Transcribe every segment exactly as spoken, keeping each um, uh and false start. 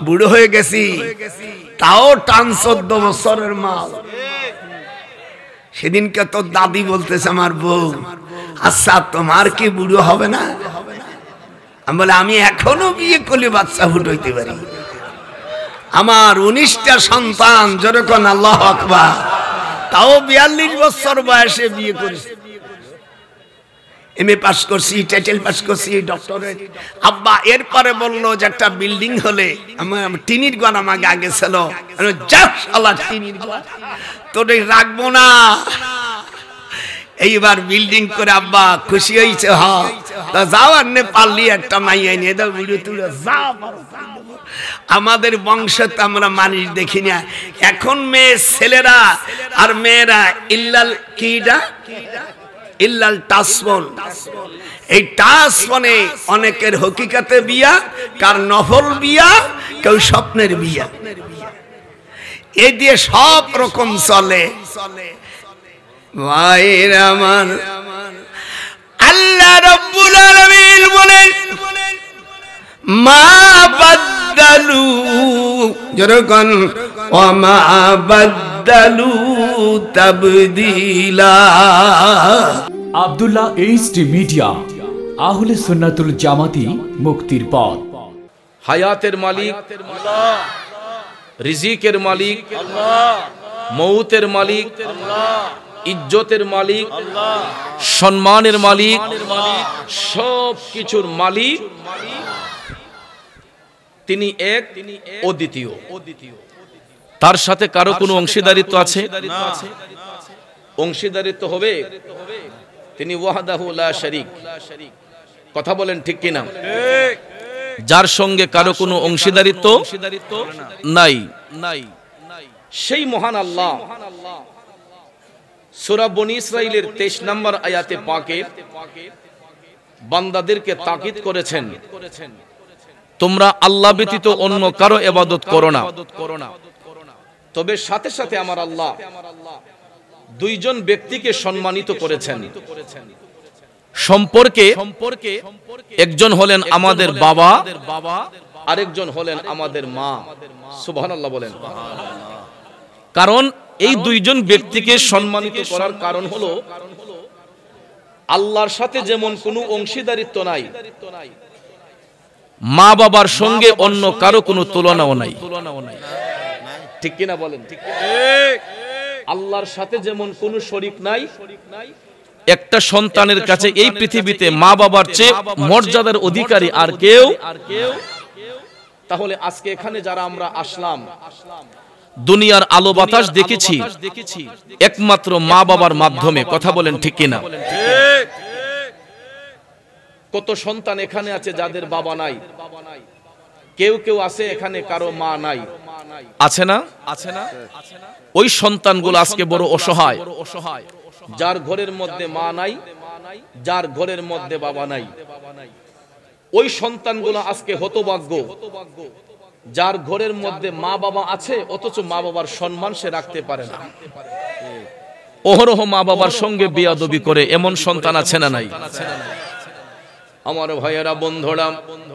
বুড়ো হয়ে গেছি, তাও টান চোদ্দ বছরের মাল। সেদিনকে তোর দাদি বলতেছে আমার বউ, আচ্ছা তোমার কি বুড়ো হবে না? আমি বলে আমি এখনো বিয়ে করলে বাচ্চা ফুটাইতে পারি। আমার উনিশটা সন্তান, যেরকম আল্লাহু আকবার, তাও বিয়াল্লিশ বছর বয়সে বিয়ে করেছে। এম এ পাস করছি, টাইটেল পাস করছি, ডক্টরেট। আব্বা এরপরে বললো যে একটা বিল্ডিং হলে, আমার টিনির ঘর আমাকে আগে ছিল, টিনির ঘর তোরে রাখবো না। এইবার বিল্ডিং করে আব্বা খুশি হয়েছে। হ যাও আর পারলি একটা মাইয়া নিয়ে দাও, ভিডিও তুলে যাও। আমাদের বংশে তো আমরা মানুষ দেখি না। এখন মেয়ে ছেলেরা আর মেয়েরা ইল্লাল কিডা ইল্লাল টাসফোন, এই টাসফোনে অনেকের হকিকাতে বিয়া, কার নফল বিয়া, কেউ স্বপ্নের বিয়া, এই দিয়ে সব রকম চলে। ভাইরা আমার, আল্লাহ রাব্বুল আলামিন বলেন মা বাদদালু, যখন ওয়া মা বাদদালু তাবদীলা। আব্দুল্লাহ এইচডি মিডিয়া, আহলে সুন্নাতুল জামাতি, মুক্তির পথ। হায়াতের মালিক আল্লাহ, রিজিকের মালিক আল্লাহ, মৌতের মালিক আল্লাহ, ইজ্জতের মালিক আল্লাহ, সম্মানের মালিক, সব কিছুর মালিক তিনি এক, অদ্বিতীয়। তার সাথে কারো কোনো অংশীদারিত্ব আছে? অংশীদারিত্ব হবে তিনি ওয়াহদাহু লা শারীক। কথা বলেন ঠিক কিনা? যার সঙ্গে কারো কোনো অংশীদারিত্ব নাই, সেই মহান আল্লাহ সূরা বনী ইসরাঈলের তেইশ নম্বর আয়াতে পাকে বান্দাদেরকে তাকিদ করেছেন, তোমরা আল্লাহ ব্যতীত অন্য কারো ইবাদত করো না। তবে সাথে সাথে আমার আল্লাহ দুইজন ব্যক্তিকে সম্মানিত করেছেন সম্পর্কে। একজন হলেন আমাদের বাবা, আরেকজন হলেন আমাদের মা। সুবহানাল্লাহ বলেন। কারণ এই দুইজন ব্যক্তিকে সম্মানিত করার কারণ হলো আল্লাহর সাথে যেমন কোনো অংশীদারিত্ব নাই, মা বাবার সঙ্গে অন্য কারো কোনো তুলনাও নাই। ঠিক কিনা বলেন? ঠিক। আল্লাহর সাথে যেমন কোনো শরীক নাই, একটা সন্তানের কাছে এই পৃথিবীতে মা বাবার চেয়ে মর্যাদার অধিকারী আর কেউ। তাহলে আজকে এখানে যারা আমরা আসলাম, দুনিয়ার আলো বাতাস দেখেছি একমাত্র মা বাবার মাধ্যমে। কথা বলেন ঠিক কিনা? কত সন্তান এখানে আছে যাদের বাবা নাই, কেউ কেউ আছে এখানে কারো মা নাই, আছে না? আছে না? ওই সন্তানগুলো আজকে বড় অসহায়। যার ঘরের মধ্যে মা নাই, যার ঘরের মধ্যে বাবা নাই, ওই সন্তানগুলো আজকে হতভাগ্য। যার ঘরের মধ্যে মা বাবা আছে অথচ মা বাবার সম্মান সে রাখতে পারে না, অহরহ মা বাবার সঙ্গে বেয়াদবি করে, এমন সন্তান আছে না নাই? আমার ভাইয়েরা, বন্ধুরা,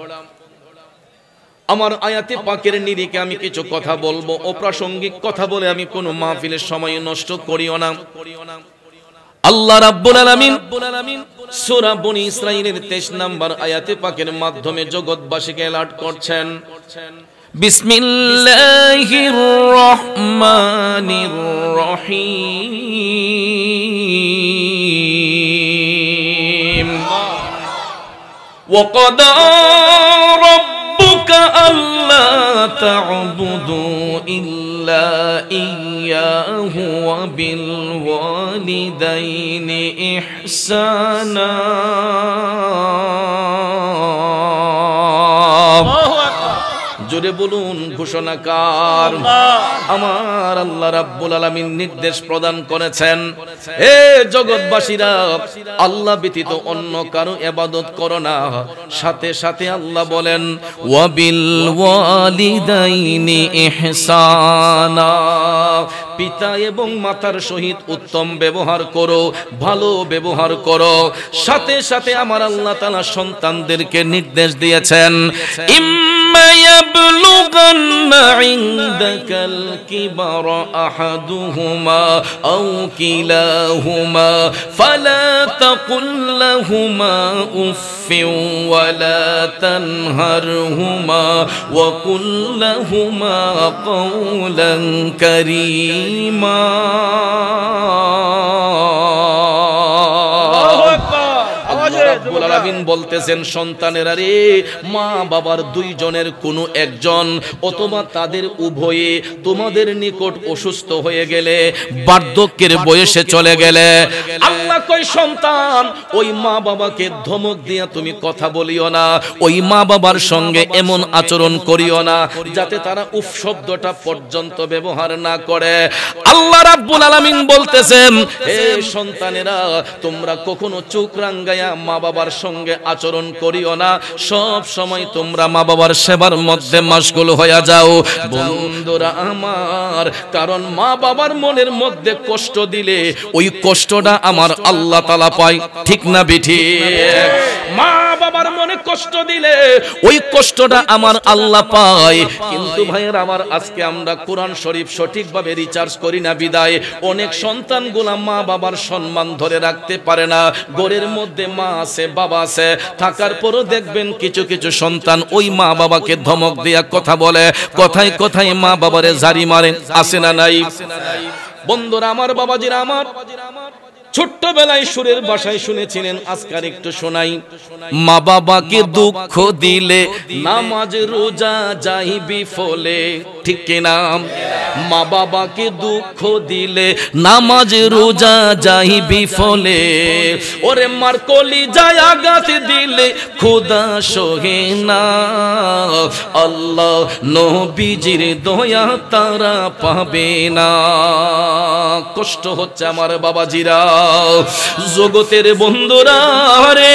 আমার আয়াতে পাকের নিরিখে আমি কিছু কথা বলবো। অপ্রাসঙ্গিক কথা বলে আমি কোনো মাহফিলের সময় নষ্ট করিও না। আল্লাহ রাব্বুল আলামিন সূরা বনী ইসরাঈলের তেইশ নম্বর আয়াতে পাকের মাধ্যমে জগৎবাসীকে অ্যালার্ট করছেন, বিসমিল্লাহির রহমানির রহিম। وَقَضَى رَبُّكَ أَلَّا تَعْبُدُوا إِلَّا إِيَّاهُ وَبِالْوَالِدَيْنِ إِحْسَانًا। জোরে বলুন ঘোষণাকার। আমার আল্লাহ রাব্বুল আলামিন নির্দেশ প্রদান করেছেন, হে জগৎবাসীরা, আল্লাহ ব্যতীত অন্য কারো ইবাদত করো না। সাথে সাথে আল্লাহ বলেন, ওয়াবিল ওয়ালিদাইনি ইহসানা, পিতা এবং মাতার সহিত উত্তম ব্যবহার করো, ভালো ব্যবহার করো। সাথে সাথে আমার আল্লাহ তাআলা সন্তানদেরকে নির্দেশ দিয়েছেন, ইম্মা ইয়াবলুগ يبلغن عندك الكبر أحدهما أو كلاهما فلا تقل لهما أف ولا تنهرهما وقل لهما قولا كريما রব্বুল আলামিন বলতেছেন সন্তানেরা রে, মা বাবার দুইজনের কোনো একজন অথবা তাদের উভয়ে তোমাদের নিকট অসুস্থ হয়ে গেলে, বার্ধক্যের বয়সে চলে গেলে, আল্লাহ কই সন্তান ওই মা বাবাকে ধমক দিয়া তুমি কথা বলিও না, ওই মা বাবার সঙ্গে এমন আচরণ করিও না যাতে তারা উফ শব্দটা পর্যন্ত ব্যবহার না করে। আল্লাহ রাব্বুল আলামিন বলতেছেন হে সন্তানেরা, তোমরা কখনো চোখ রাঙ্গায়া মা বাবার সঙ্গে আচরণ করিও না, সব সময় তোমরা মা বাবার সেবার মধ্যে মাশগুল হয়ে যাও। বন্ধুরা আমার, কারণ মা বাবার মনের মধ্যে কষ্ট দিলে ওই কষ্টটা আমার আল্লাহ তাআলা পায়, ঠিক না বেঠিক? মা বাবার মনে কষ্ট দিলে ওই কষ্টটা আমার আল্লাহ পায়। কিন্তু ভাইয়ের আমার, আজকে আমরা কোরআন শরীফ সঠিকভাবে রিচার্জ করি না বিদায় অনেক সন্তানগুলা মা বাবার সম্মান ধরে রাখতে পারে না। ঘরের মধ্যে মা আছে, বাবা আছে, থাকার পরও দেখবেন কিছু কিছু সন্তান ওই মা বাবাকে ধমক দিয়া কথা বলে, কথায় কথায় মা বাবারে জারি মারে, আছে না নাই? বন্ধুরা আমার, বাবাজিরা আমার, ছোট্টবেলায় সুরের ভাষায় শুনেছিলেন, আজকাল একটু শোনাই। মা বাবাকে দুঃখ দিলে নামাজ রোজা যাই বিফলে, ঠিক কিনা? মা বাবাকে দুঃখ দিলে নামাজ রোজা যাই বিফলে, ওরে মার কলি যায় আঘাত দিলে খোদা সহে না, আল্লাহ নবীজির দয়া তারা পাবে না। কষ্ট হচ্ছে আমার বাবাজিরা, জগতের বন্ধুরা রে,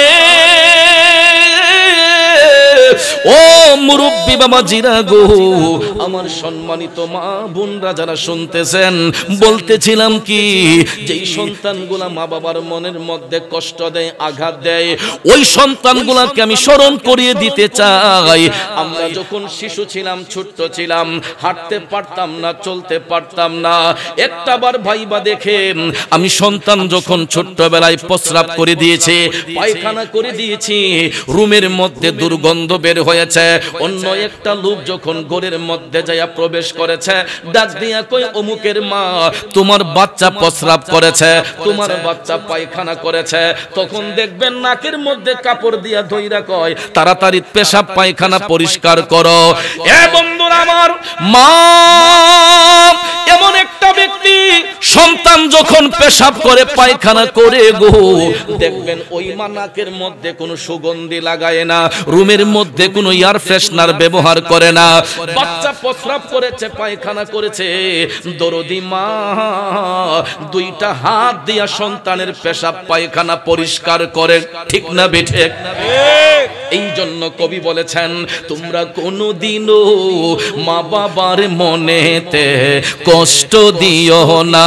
ও মুরব্বী বাবাজিরা গো, আমার সম্মানিত মা বোনরা যারা শুনতেছেন, বলতেছিলাম কি, যেই সন্তানগুলা মা বাবার মনের মধ্যে কষ্ট দেয়, আঘাত দেয়, ওই সন্তানগুলাকে আমি স্মরণ করিয়ে দিতে চাই। আমরা যখন শিশু ছিলাম, ছোট্ট ছিলাম, হাঁটতে পারতাম না, চলতে পারতাম না, একটাবার ভাইবা দেখেন, আমি সন্তান যখন ছোট্টবেলায় প্রস্রাব করে দিয়েছে, পায়খানা করে দিয়েছি, রুমের মধ্যে দুর্গন্ধ বের হয়েছে, অন্য একটা লোক যখন ঘরের মধ্যে যাইয়া প্রবেশ করেছে, ডাক দিয়া কই, অমুকের মা তোমার বাচ্চা প্রস্রাব করেছে, তোমার বাচ্চা পায়খানা করেছে, তখন দেখবেন নাকের মধ্যে কাপড় দিয়া ধইরা কয়, তাড়াতাড়ি পেশাব পায়খানা পরিষ্কার করো। এ বন্ধুরা আমার, মা এমন একটা ব্যক্তি, সন্তান যখন পেশাব করে পায়খানা করে গো, দেখবেন ওই মা নাকের মধ্যে কোনো সুগন্ধি লাগায় না, রুমের মধ্যে কোনো এয়ার ফ্রেশনার ব্যবহার করে না। বাচ্চা প্রস্রাব করেছে, পায়খানা করেছে, দরদি মা দুইটা হাত দিয়া সন্তানের পেশাব পায়খানা পরিষ্কার করে, ঠিক না বেঠিক? এই জন্য কবি বলেছেন, তোমরা কোনোদিনও মা বাবার মনেতে কষ্ট দিও না,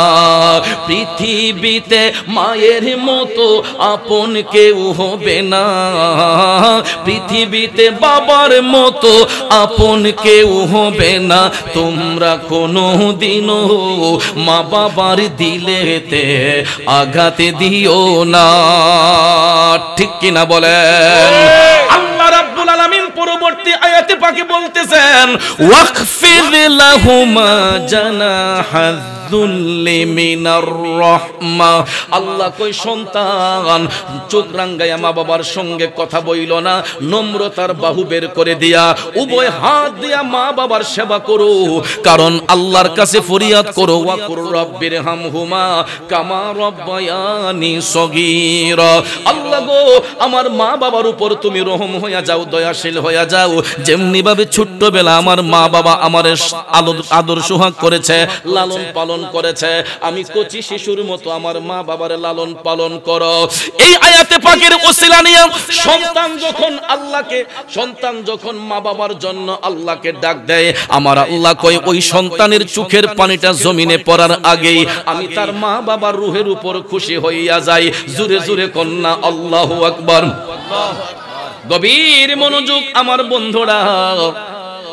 পৃথিবীতে মায়ের মতো আপন কেউ হবে না, পৃথিবীতে বাবার মতো আপন কেউ হবে না, তোমরা কোনোদিনও মা বাবার দিলেতে আঘাত দিও না, ঠিক কিনা বলেন? আল্লাহ রাব্বুল আলামিন পরবর্তী আয়াতে পাকে বলতেছেন, ওয়াকফির লাহুমা জানাহায যুল্লি মিনার রাহমা। আল্লাহ কই সন্তান, চোখ রাঙ্গায়া মা বাবার সঙ্গে কথা বইল না, নম্রতার বাহু বের করে দিয়া উভয় হাত দিয়া মা বাবার সেবা করো, কারণ আল্লাহর কাছে ফরিয়াদ করো, ওয়া কুর রাব্বির হামহুমা কামা রাব্বায়ানি সগীরা। আল্লাহ গো, আমার মা বাবার উপর তুমি রহম হইয়া যাও, দয়াশীল হইয়া যাও, যেমনি ভাবে ছোট্টবেলা আমার মা বাবা আমার আদর সোহাগ করেছে, লালন পালন করেছে, আমি কচি শিশুর মতো আমার মা বাবার লালন পালন করো। এই আয়াতে পাকের ওসিলা নিয়ে সন্তান যখন আল্লাহকে, সন্তান যখন মা বাবার জন্য আল্লাহকে ডাক দেয়, আমার আল্লাহ কয়, ওই সন্তানের চোখের পানিটা জমিনে পড়ার আগেই আমি তার মা বাবার রূহের উপর খুশি হইয়া যাই। জোরে জোরে কন্যা আল্লাহু আকবার। গভীর মনোযোগ আমার বন্ধুরা,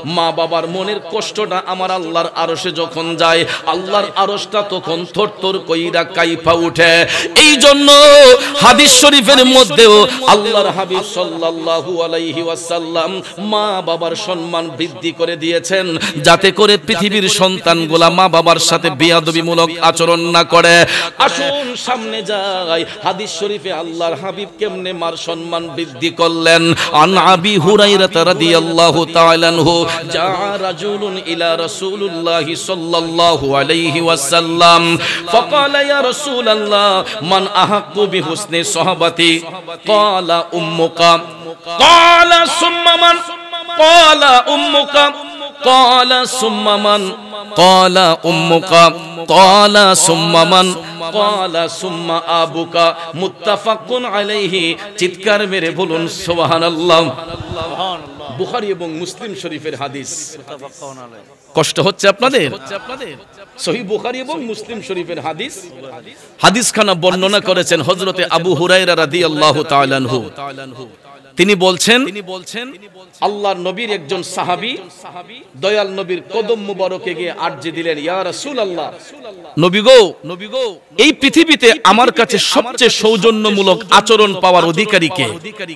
মা বাবার মনের কষ্টটা আমার আল্লাহর আরশে যখন যায়, আল্লাহর আরশটা তখন থরথর কইরা কাইফা উঠে। এই জন্য হাদিস শরীফের মধ্যেও আল্লাহর হাবিব সাল্লাল্লাহু আলাইহি ওয়াসাল্লাম মা বাবার সম্মান বৃদ্ধি করে দিয়েছেন, যাতে করে পৃথিবীর সন্তানগুলা মা বাবার সাথে বেয়াদবিমূলক আচরণ না করে। আসুন সামনে যাই, হাদিস শরীফে আল্লাহর হাবিব কেমনে মার সম্মান বৃদ্ধি করলেন। আন আবি হুরায়রা রাদিয়াল্লাহু তাআলা আনহু জা রাজুলুন ইলা রাসূলিল্লাহি সাল্লাল্লাহু আলাইহি ওয়াসাল্লাম ফাকালা ইয়া রাসূলাল্লাহ মান আহাক্কু বিহুসনি সাহাবাতি ক্বালা উম্মুকা ক্বালা সুম্মা মান ক্বালা উম্মুকা ক্বালা সুম্মা মান ক্বালা উম্মুকা ক্বালা সুম্মা মান ক্বালা সুম্মা আবুকা। মুত্তাফাকুন আলাইহি। চিৎকার মেরে বলুন সুবহানাল্লাহ। বুখারী এবং মুসলিম শরীফের হাদিস। কষ্ট হচ্ছে আপনাদের? সহিহ বুখারী এবং মুসলিম শরীফের হাদিস। হাদিসখানা বর্ণনা করেছেন হযরতে আবু হুরায়রা রাদিয়াল্লাহু তাআলা আনহু। তিনি বলছেন আল্লাহর নবীর একজন সাহাবী দয়াল নবীর কদম মুবারকে গিয়ে আরজি দিলেন, ইয়া রাসূলুল্লাহ, নবী গো, নবী গো, এই পৃথিবীতে আমার কাছে সবচেয়ে সৌজন্যমূলক আচরণ পাওয়ার অধিকারী কে?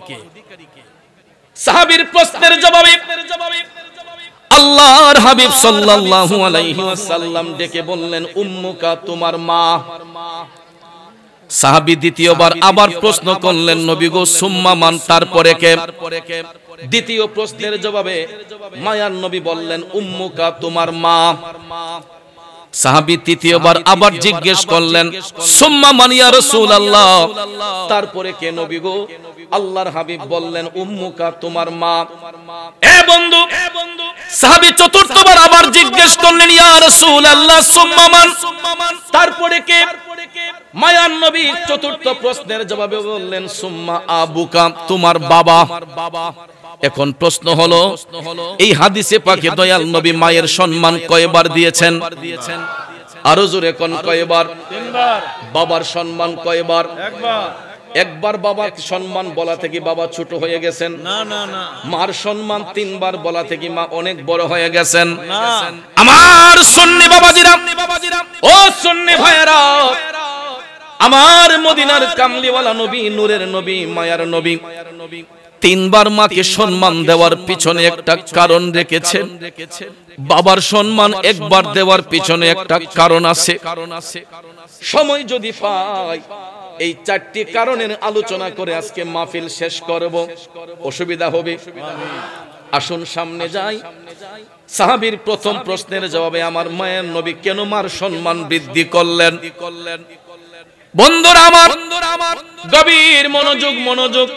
সাহাবীর প্রশ্নের জবাবে আল্লাহর হাবিব সাল্লাল্লাহু আলাইহি ওয়াসাল্লাম ডেকে বললেন, উম্মুকা, তোমার মা। সাহাবী দ্বিতীয়বার আবার প্রশ্ন করলেন, নবী গো, সুম্মা মান, তারপরে কে? দ্বিতীয় প্রশ্নের জবাবে মায়ার নবী বললেন, উম্মুকা, তোমার মা। সাহাবী তৃতীয়বার আবার জিজ্ঞেস করলেন, সুম্মা মান ইয়া রাসূলুল্লাহ, তারপরে কে নবী গো? আল্লাহর হাবিব বললেন, উম্মুকা, তোমার মা। এ বন্ধু, সাহাবী চতুর্থবার আবার জিজ্ঞেস করলেন, ইয়া রাসূলুল্লাহ, সুম্মা মান, তারপরে কে? মায়ার নবী চতুর্থ প্রশ্নের জবাবে বললেন, সুম্মা আবুকা, তোমার বাবা। এখন প্রশ্ন হলো, এই হাদিসে পাকে দয়াল নবী মায়ের সম্মান কয়বার দিয়েছেন? আরো জোরে কোন কয়বার? তিনবার। বাবার সম্মান কয়বার? একবার। একবার বাবার সম্মান বলা থেকে বাবা ছোট হয়ে গেছেন? না না না। মার সম্মান তিনবার বলা থেকে মা অনেক বড় হয়ে গেছেন? না। আমার সুন্নি বাবাজিরা, ও সুন্নি ভাইরা, আমার মদিনার কামলিওয়ালা নবী, নূরের নবী, মায়ার নবী তিনবার মাকে সম্মান দেওয়ার পিছনে একটা কারণ রেখেছেন। বাবার সম্মান একবার দেওয়ার পিছনে একটা কারণ আছে। সময় যদি পাই এই চারটি কারণের আলোচনা করে আজকে মাহফিল শেষ করব, অসুবিধা হবে? আসুন সামনে যাই। সাহাবীর প্রথম প্রশ্নের জবাবে আমার মায়ের নবী কেন মার সম্মান বৃদ্ধি করলেন? বন্ধুরা আমার, গভীর মনোযোগ, মনোযোগ।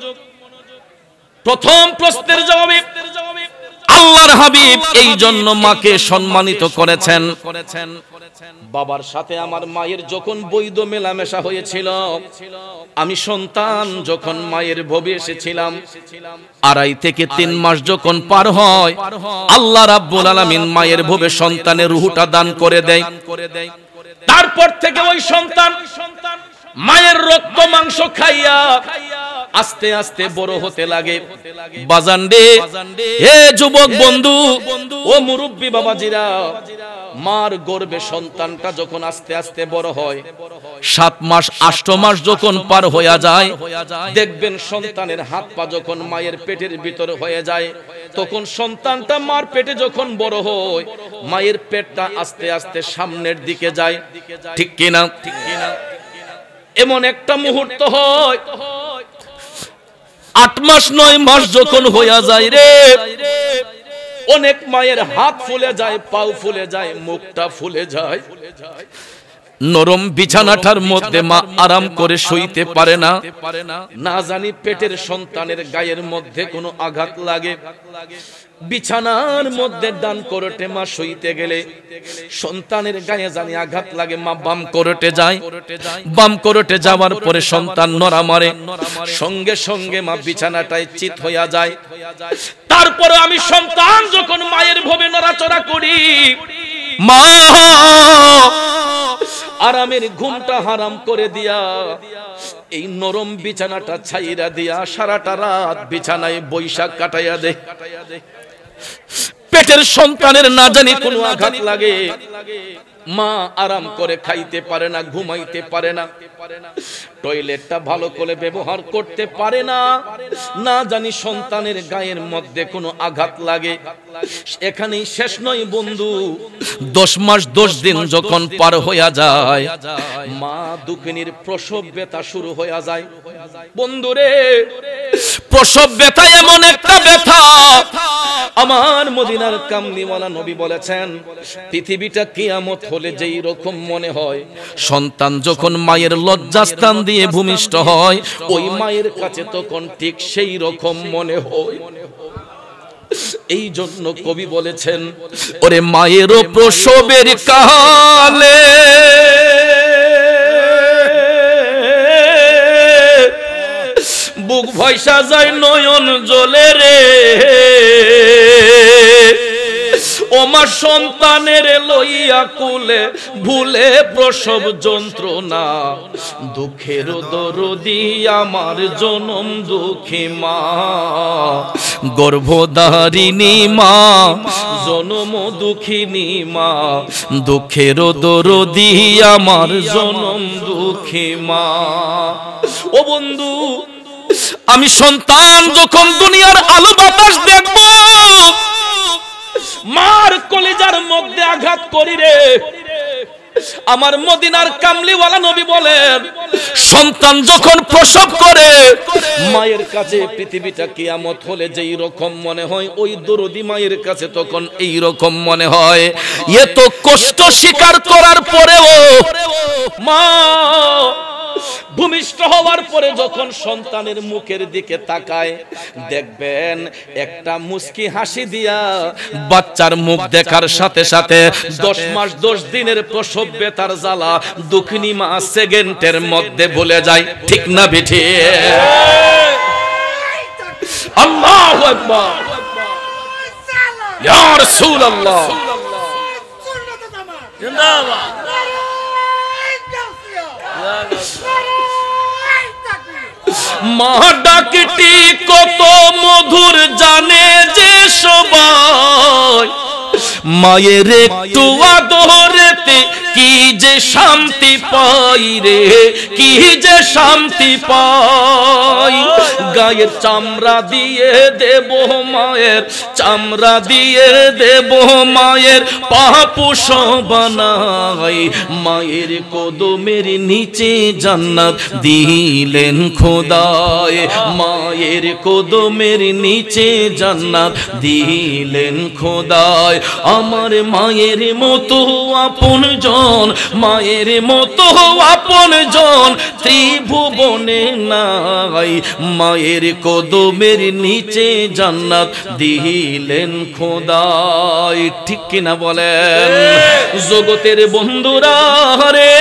প্রথম প্রশ্নের জবাবে আল্লাহর হাবিব এই জন্য মাকে সম্মানিত করেছেন। বাবার সাথে আমার মায়ের যখন বৈধ মেলামেশা হয়েছিল, আমি সন্তান যখন মায়ের ভবে এসেছিলাম, আড়াই থেকে তিন মাস যখন পার হয়, আল্লাহ রাব্বুল আলামিন মায়ের ভবে সন্তানের রূহটা দান করে দেয়। তারপর থেকে ওই সন্তান মায়ের রক্ত মাংস খাইয়া আস্তে আস্তে বড় হতে লাগে। বাজান রে, হে যুবক বন্ধু, ও মুরব্বী বাবাজিরা, মার গর্ভে সন্তানটা যখন আস্তে আস্তে বড় হয়, সাত মাস আষ্ট মাস যখন পার হয়ে যায়, দেখবেন সন্তানের হাত পা যখন মায়ের পেটের ভিতরে হয়ে যায়, তখন সন্তানটা মার পেটে যখন বড় হয়, মায়ের পেটটা আস্তে আস্তে সামনের দিকে যায়। ঠিক কিনা? ঠিক কিনা? এমন একটা মুহূর্ত হয়, আট মাস নয় মাস যখন হইয়া যায় রে, অনেক মায়ের হাত ফুলে যায়, পাও ফুলে যায়, মুখটা ফুলে যায়। নরম বিছানাটার মধ্যে মা আরাম করে শুইতে পারে না। না জানি পেটের সন্তানের গায়ের মধ্যে কোনো আঘাত লাগে। বিছানার মধ্যে ডান করোটে মা শুইতে গেলে সন্তানের গায়ে জানি আঘাত লাগে, মা বাম করোটে যায়। বাম করোটে যাওয়ার পরে সন্তান নড়া মারে, সঙ্গে সঙ্গে মা বিছানাটায় চিত হইয়া যায়। তারপরে আমি সন্তান যখন মায়ের ভবে নড়াচড়া করি, মা আরামের ঘুমটা হারাম করে দিয়া এই নরম বিছানাটা ছাইরা দিয়া সারাটা রাত বিছানায় বৈশাখ কাটাইয়া দে। পেটের সন্তানের না জানি কোনো আঘাত লাগে, মা আরাম করে খাইতে পারে না, ঘুমাইতে পারে না, টয়লেটটা ভালো করে ব্যবহার করতে পারে না, না জানি সন্তানের গায়ের মধ্যে কোনো আঘাত লাগে। এখানেই শেষ নয় বন্ধু, দশ মাস দশ দিন যখন পার হইয়া যায়, মা দুঃখিনীর প্রসব ব্যথা শুরু হইয়া যায়। বন্ধুরে, প্রসব ব্যথা এমন একটা ব্যথা, আমার মদিনার কামলিওয়ালা নবী বলেছেন, পৃথিবীটা কিয়ামত হলে যেই রকম মনে হয়, সন্তান যখন মায়ের লজ্জাস্থান দিয়ে ভূমিষ্ঠ হয়, ওই মায়ের কাছে তখন ঠিক সেই রকম মনে হয়। এই জন্য কবি বলেছেন, ওরে মায়েরও প্রসবের কালে বুক ভয়সা যায় নয়ন জলে রে, ওমা সন্তানের লইয়া কুলে ভুলে প্রসব যন্ত্রণা, দুঃখের দরদি আমার জনম দুঃখী মা, গর্ভধারিণী মা, জনম দুঃখিনী মা, দুঃখের দরদি আমার জনম দুঃখী মা। ও বন্ধু, আমি সন্তান যখন দুনিয়ার আলো বাতাস দেখব, মার কলিজার মধ্যে আঘাত করি রে। আমার মদিনার কামলিওয়ালা নবী বলেন, সন্তান যখন প্রসব করে, মায়ের কাছে পৃথিবীটা কিয়ামত হলে যেই রকম মনে হয়, ওই দরদি মায়ের কাছে তখন এই রকম মনে হয়। এত কষ্ট স্বীকার করার পরেও মা ভূমিষ্ঠ হওয়ার পরে যখন সন্তানের মুখের দিকে তাকায়, দেখবেন একটা মুস্কি হাসি দিয়া বাচ্চার মুখ দেখার সাথে সাথে দশ মাস দশ দিনের প্রসব ব্যথার জ্বালা দুঃখিনী মা সেকেন্ডের মধ্যে ভুলে যায়। ঠিক না বেঠি? আল্লাহু আকবার, ইয়া রাসূলুল্লাহ, জিন্দাবাদ। মা ডাকটি কত মধুর জানে যে সবাই, মায়ের একটু আদরেতে কি যে শান্তি পাই রে, কি যে শান্তি পাই। গায়ের চামড়া দিয়ে দেব মায়ের, চামড়া দিয়ে দেব মায়ের পাপুষ বানাই, মায়ের কদমের নিচে জান্নাত দিলেন খোদায়, মায়ের কদমের নিচে জান্নাত দিলেন খোদায়। আমার মায়ের মতো আপন জন, মায়ের মতো আপন জন ত্রিভুবনে নাই, মায়ের কদমের নিচে জান্নাত দিলেন খোদায়। ঠিক কিনা বলেন জগতের বন্ধুরা রে?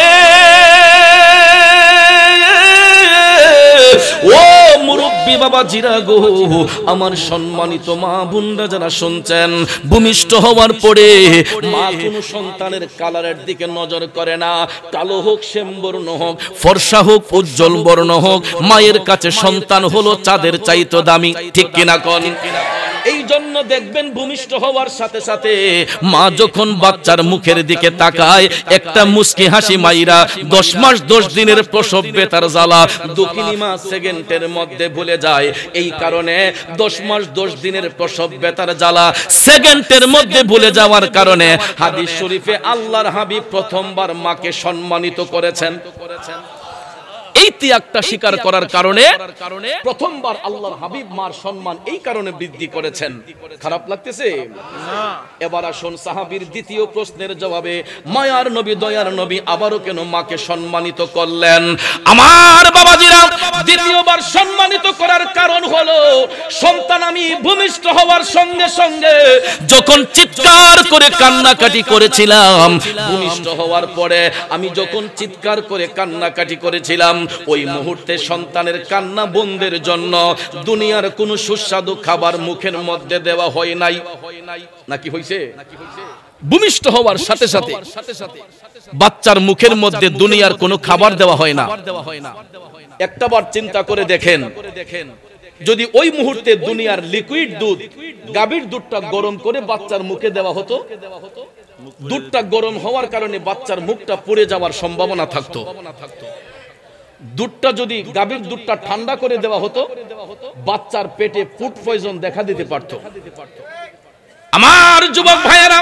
ও মুরব্বী বাবা জিরা গো, আমার সম্মানিত মা বোনরা যারা শুনছেন, ভূমিষ্ঠ হওয়ার পরে মা কোনো সন্তানের কালারের দিকে নজর করে না, কালো হোক, শ্যামবর্ণ হোক, ফর্সা হোক, উজ্জ্বল বর্ণ হোক, মায়ের কাছে সন্তান হলো চাঁদের চাইতো দামি। ঠিক কিনা কোন? এই জন্য দেখবেন ভূমিষ্ঠ হওয়ার সাথে সাথে মা যখন বাচ্চার মুখের দিকে তাকায়, একটা মুস্কি হাসি মাইরা দশ মাস দশ দিনের প্রসব ব্যথার জ্বালা দুঃখিনী মা সেকেন্ডের মধ্যে ভুলে যায়। এই কারণে দশ মাস দশ দিনের প্রসব ব্যথার জ্বালা সেকেন্ডের মধ্যে ভুলে যাওয়ার কারণে হাদিস শরীফে আল্লাহর হাবিব প্রথমবার মাকে সম্মানিত করেছেন। এই ত্যাগটা স্বীকার করার কারণে প্রথমবার আল্লাহর হাবিব মার সম্মান এই কারণে বৃদ্ধি করেছেন। খারাপ লাগতেছে না? এবার আসুন সাহাবীর দ্বিতীয় প্রশ্নের জবাবে, মায়ার নবী দয়ার নবী আবারও কেন মাকে সম্মানিত করলেন? আমার বাবাজিরা, দ্বিতীয়বার সম্মানিত করার কারণ হলো, সন্তান আমি ভূমিষ্ঠ হওয়ার সঙ্গে সঙ্গে যখন চিৎকার করে কান্নাকাটি করেছিলাম, ভূমিষ্ঠ হওয়ার পরে আমি যখন চিৎকার করে কান্নাকাটি করেছিলাম, ওই মুহূর্তে সন্তানের কান্না বন্ধের জন্য দুনিয়ার কোনো সুস্বাদু খাবার মুখের মধ্যে দেওয়া হয় নাই। নাকি হইছে? ভূমিষ্ঠ হওয়ার সাথে সাথে বাচ্চার মুখের মধ্যে দুনিয়ার কোনো খাবার দেওয়া হয় না। একটাবার চিন্তা করে দেখেন, যদি ওই মুহূর্তে দুনিয়ার লিকুইড দুধ গাভীর দুধটা গরম করে বাচ্চার মুখে দেওয়া হতো, দুধটা গরম হওয়ার কারণে বাচ্চার মুখটা পুড়ে যাওয়ার সম্ভাবনা থাকতো। দুধটা যদি গাভীর দুধটা ঠান্ডা করে দেওয়া হতো, বাচ্চার পেটে ফুড পয়জন দেখা দিতে পারত। আমার যুবক ভাইয়েরা,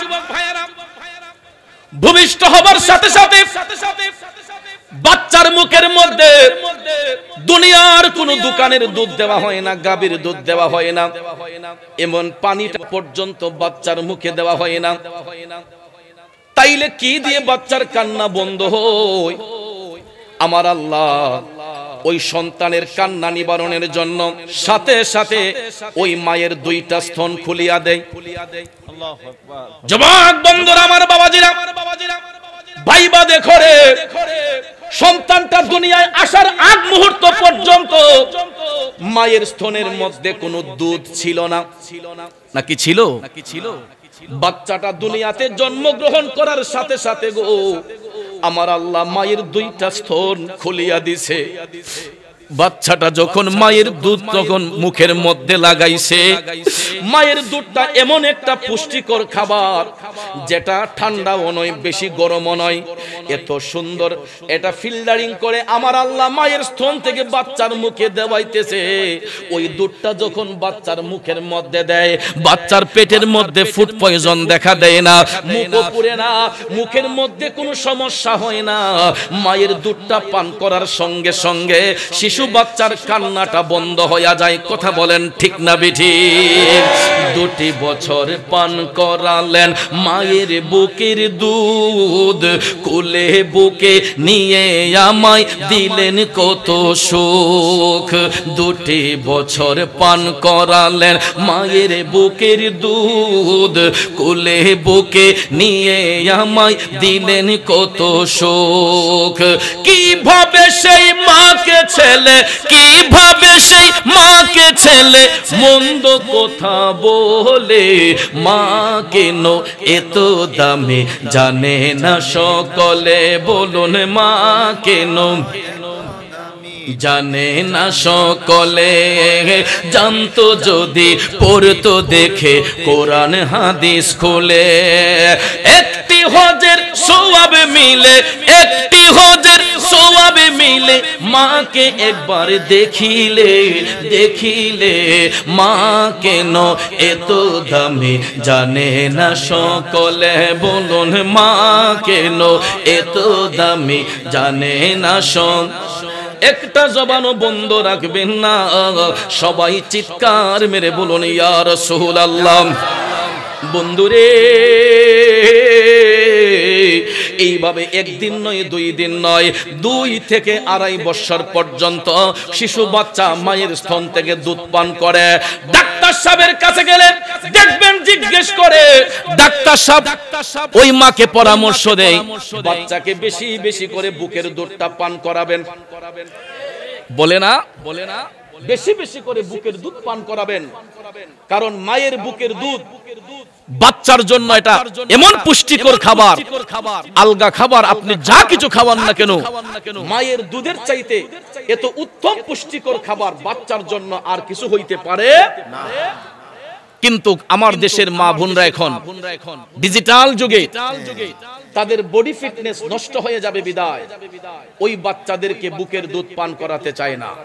ভূমিষ্ঠ হবার সাথে সাথে বাচ্চার মুখের মধ্যে দুনিয়ার কোন দোকানের দুধ দেওয়া হয় না, গাভীর দুধ দেওয়া হয় না, এমন পানিটা পর্যন্ত বাচ্চার মুখে দেওয়া হয় না। তাইলে কি দিয়ে বাচ্চার কান্না বন্ধ হয়? আমার আল্লাহ ওই সন্তানের কান্না নিবারণের জন্য সাথে সাথে ওই মায়ের দুইটা স্তন খুলিয়া দেয়। যুবক বন্ধুরা, আমার বাবাজিরা, ভাইবা দেখো রে, সন্তানটা দুনিয়ায় আসার আগ মুহূর্ত পর্যন্ত মায়ের স্তনের মধ্যে কোনো দুধ ছিল না, নাকি ছিল? বাচ্চাটা দুনিয়াতে জন্মগ্রহণ করার সাথে সাথে গো আমার আল্লাহ মায়ের দুইটা স্তন খুলিয়া দিছে। বাচ্চাটা যখন মায়ের দুধ তখন মুখের মধ্যে লাগাইছে, মায়ের দুধটা এমন একটা পুষ্টিকর খাবার যেটা ঠান্ডাও নয়, বেশি গরমও নয়, এত সুন্দর এটা ফিল্টারিং করে আমার আল্লাহ মায়ের স্তন থেকে বাচ্চার মুখে দেওয়াইতেছে। ওই দুধটা যখন বাচ্চার মুখের মধ্যে দেয়, বাচ্চার পেটের মধ্যে ফুড পয়জন দেখা দেয় না, মুখও পুড়ে না, মুখের মধ্যে কোনো সমস্যা হয় না। মায়ের দুধটা পান করার সঙ্গে সঙ্গে শিশু বাচ্চার কান্নাটা বন্ধ হয়ে যায়। কথা বলেন ঠিক না বেঠিক? দুটি বছর পান করালেন মায়ের বুকের দুধ, কোলে বুকে নিয়ে আমায় দিলেন কত সুখ। দুটি বছর পান করালেন মায়ের বুকের দুধ, কোলে বুকে নিয়ে আমায় দিলেন কত সুখ। কিভাবে সেই মাকে ছেলে, কিভাবে সেই মাকে ছেলে মন্দ কথা বলে, মা কেন এত দামে জানে না সকলে, বলুন মা কেন জানে না সকলে। জানতো যদি পড়তো দেখে কোরআন হাদিস খুলে, একটি হজের সওয়াব মিলে, একটি হজের সওয়াব মিলে, মাকে একবার দেখিলে, দেখিলে মা কেন এত দামি জানে না সকলে, বলুন মা কেন এত দামি জানে না সকলে। একটা জবানও বন্ধ রাখবেন না, সবাই চিৎকার মেরে বলুন ইয়া রাসূলুল্লাহ। বন্ধুরে, এইভাবে একদিন নয়, দুই দিন নয়, দুই থেকে আড়াই বছর পর্যন্ত শিশু বাচ্চা মায়ের স্তন থেকে দুধ পান করে। ডাক্তার সাহেবের কাছে গেলে দেখবেন জিজ্ঞেস করে, ডাক্তার সাহেব ওই মাকে পরামর্শ দেয় বাচ্চাকে বেশি বেশি করে বুকের দুধটা পান করাবেন, বলে না, বলে না বেশি বেশি করে বুকের দুধ পান করাবেন, কারণ মায়ের বুকের দুধ বাচ্চার জন্য এটা এমন পুষ্টিকর খাবার, আলগা খাবার আপনি যা কিছু খাওয়ান না কেন, মায়ের দুধের চাইতে এত উত্তম পুষ্টিকর খাবার বাচ্চার জন্য আর কিছু হইতে পারে না। কিন্তু আমার দেশের মা বোনরা এখন ডিজিটাল যুগে তাদের বডি ফিটনেস নষ্ট হয়ে যাবে বিদায় ওই বাচ্চাদেরকে বুকের দুধ পান করাতে চায় না।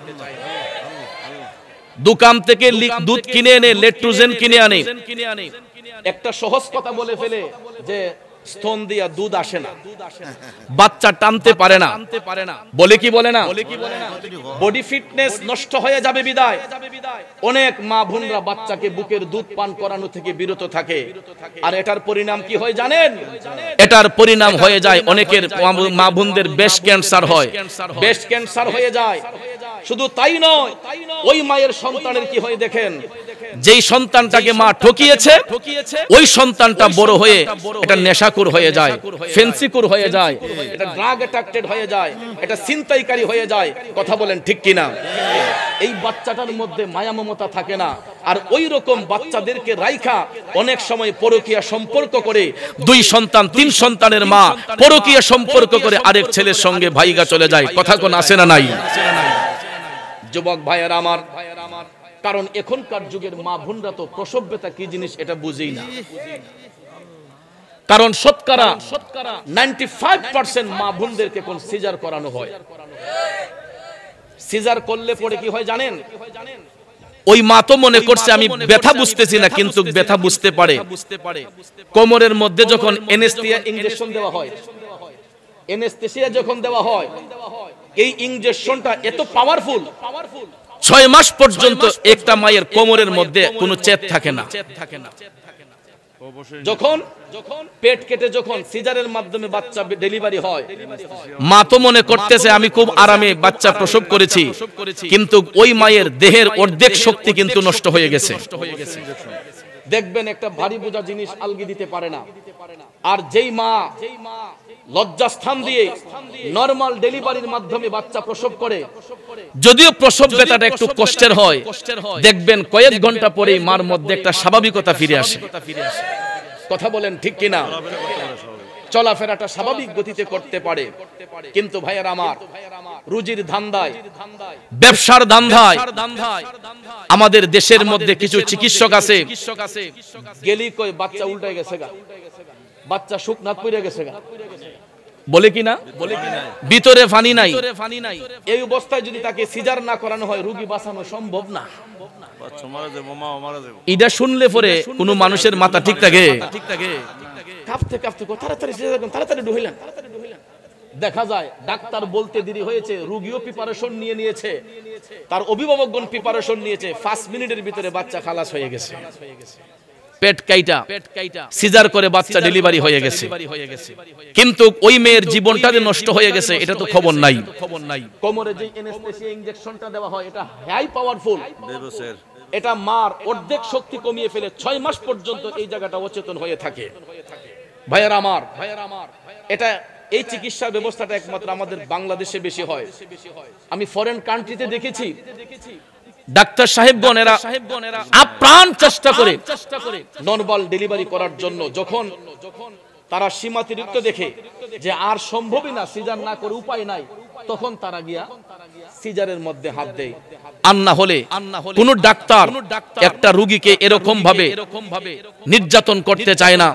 দোকান থেকে দুধ কিনে এনে লেট্রোজেন কিনে আনে, একটা সহজ কথা বলে ফেলে যে স্তন দিয়া দুধ আসে না, বাচ্চা টানতে পারে না, বলে কি বলে না, বডি ফিটনেস নষ্ট হয়ে যাবে বিদায় অনেক মা বোনরা বাচ্চাকে বুকের দুধ পান করানো থেকে বিরত থাকে। আর এটার পরিণাম কি হয় জানেন? এটার পরিণাম হয়ে যায় অনেকের মা বোনদের ব্রেস্ট ক্যান্সার হয়, ব্রেস্ট ক্যান্সার হয়ে যায়। শুধু তাই নয়, ওই মায়ের সন্তানের কি হয় দেখেন, যেই সন্তানটাকে মা ঠকিয়েছে ওই সন্তানটা বড় হয়ে এটা নেশাখোর হয়ে যায়, ফেন্সিখোর হয়ে যায়, এটা ড্রাগ অ্যাডিক্টেড হয়ে যায়, এটা ছিনতাইকারী হয়ে যায়। কথা বলেন ঠিক কিনা? এই বাচ্চাটার মধ্যে মায়া মমতা থাকে না। আর ওই রকম বাচ্চাদেরকে রাইখা অনেক সময় পরকীয়া সম্পর্ক করে, দুই সন্তান তিন সন্তানের মা পরকীয়া সম্পর্ক করে আরেক ছেলের সঙ্গে ভাইগা চলে যায়। কথা কোন আসে না নাই? যুবক ভাইয়েরা আমার, কারণ এখনকার যুগের মা বোনরা তো প্রসব ব্যথা কি জিনিস এটা বুঝেই না। কারণ শতকরা পঁচানব্বই পার্সেন্ট মা বোনদেরকে কোন সিজার করানো হয়। সিজার করলে পরে কি হয় জানেন? ওই মা তো মনে করছে আমি ব্যথা বুঝতেছি না, কিন্তু ব্যথা বুঝতে পারে। কোমরের মধ্যে যখন এনেস্থেসিয়া ইনজেকশন দেওয়া হয়, এনেস্থেসিয়া যখন দেওয়া হয়, এই ইনজেকশনটা এত পাওয়ারফুল, ছয় মাস পর্যন্ত একটা মায়ের কোমরের মধ্যে কোনো চেত থাকে না। যখন পেট কেটে যখন সিজারের মাধ্যমে বাচ্চা ডেলিভারি হয়, মা তো মনে করতেছে আমি খুব আরামে বাচ্চা প্রসব করেছি, কিন্তু ওই মায়ের দেহের অর্ধেক শক্তি কিন্তু নষ্ট হয়ে গেছে। দেখবেন একটা ভারী বোঝা জিনিস আলগি দিতে পারে না। আর যেই মা লজ্জাস্থান দিয়ে নরমাল ডেলিভারির মাধ্যমে বাচ্চা প্রসব করে, যদিও প্রসব ব্যথাটা একটু কষ্টের হয়, দেখবেন কয়েক ঘন্টা পরেই মার মধ্যে একটা স্বাভাবিকতা ফিরে আসে। কথা বলেন ঠিক কিনা? চলাফেরাটা স্বাভাবিক গতিতে করতে পারে। কিন্তু ভাইয়ের আমার, রুজির ধান্দায়, ব্যবসার ধান্দায় আমাদের দেশের মধ্যে কিছু চিকিৎসক আছে, গেলি কই বাচ্চা উল্টে গেছে গা, বাচ্চা শুকনাত পড়ে গেছে গা, বলে কিনা? ভিতরে ফানি নাই। এই অবস্থায় যদি তাকে সিজার না করানো হয়, রোগী বাঁচানো সম্ভব না। এটা শুনলে পরে কোন মানুষের মাথা ঠিক থাকে? কাঁপতে কাঁপতে তাড়াতাড়ি তাড়াতাড়ি ঢুইলেন। দেখা যায় ডাক্তার বলতে দেরি হয়েছে, রোগীও প্রিপারেশন নিয়ে নিয়েছে, তার অভিভাবকগণ প্রিপারেশন নিয়েছে, পাঁচ মিনিটের ভিতরে বাচ্চা খালাস হয়ে গেছে। পেট কাইটা সিজার করে বাচ্চা ডেলিভারি হয়ে গেছে, কিন্তু ওই মেয়ের জীবনটা যে নষ্ট হয়ে গেছে এটা তো খবর নাই। কোমরে যে এনেস্থেসিয়া ইনজেকশনটা দেওয়া হয় এটা হাই পাওয়ারফুল, এটা মার অর্ধেক শক্তি কমিয়ে ফেলে ছয় মাস পর্যন্ত এই জায়গাটা অচেতন হয়ে থাকে। ভাইয়ার আমার, এটা এই চিকিৎসা ব্যবস্থাটা একমাত্র আমাদের বাংলাদেশে বেশি হয়। আমি ফরেন কান্ট্রিতে দেখেছি ডাক্তার সাহেবগণ এরা আপ্রাণ চেষ্টা করে নরমাল ডেলিভারি করার জন্য। যখন তারা সীমাতিরিক্ত দেখে যে আর সম্ভবই না, সিজার না করে উপায় নাই, তখন তারা গিয়া সিজারের মধ্যে হাত দেয়। আর না হলে কোন ডাক্তার একটা রোগীকে এরকম ভাবে নির্যাতন করতে চায় না,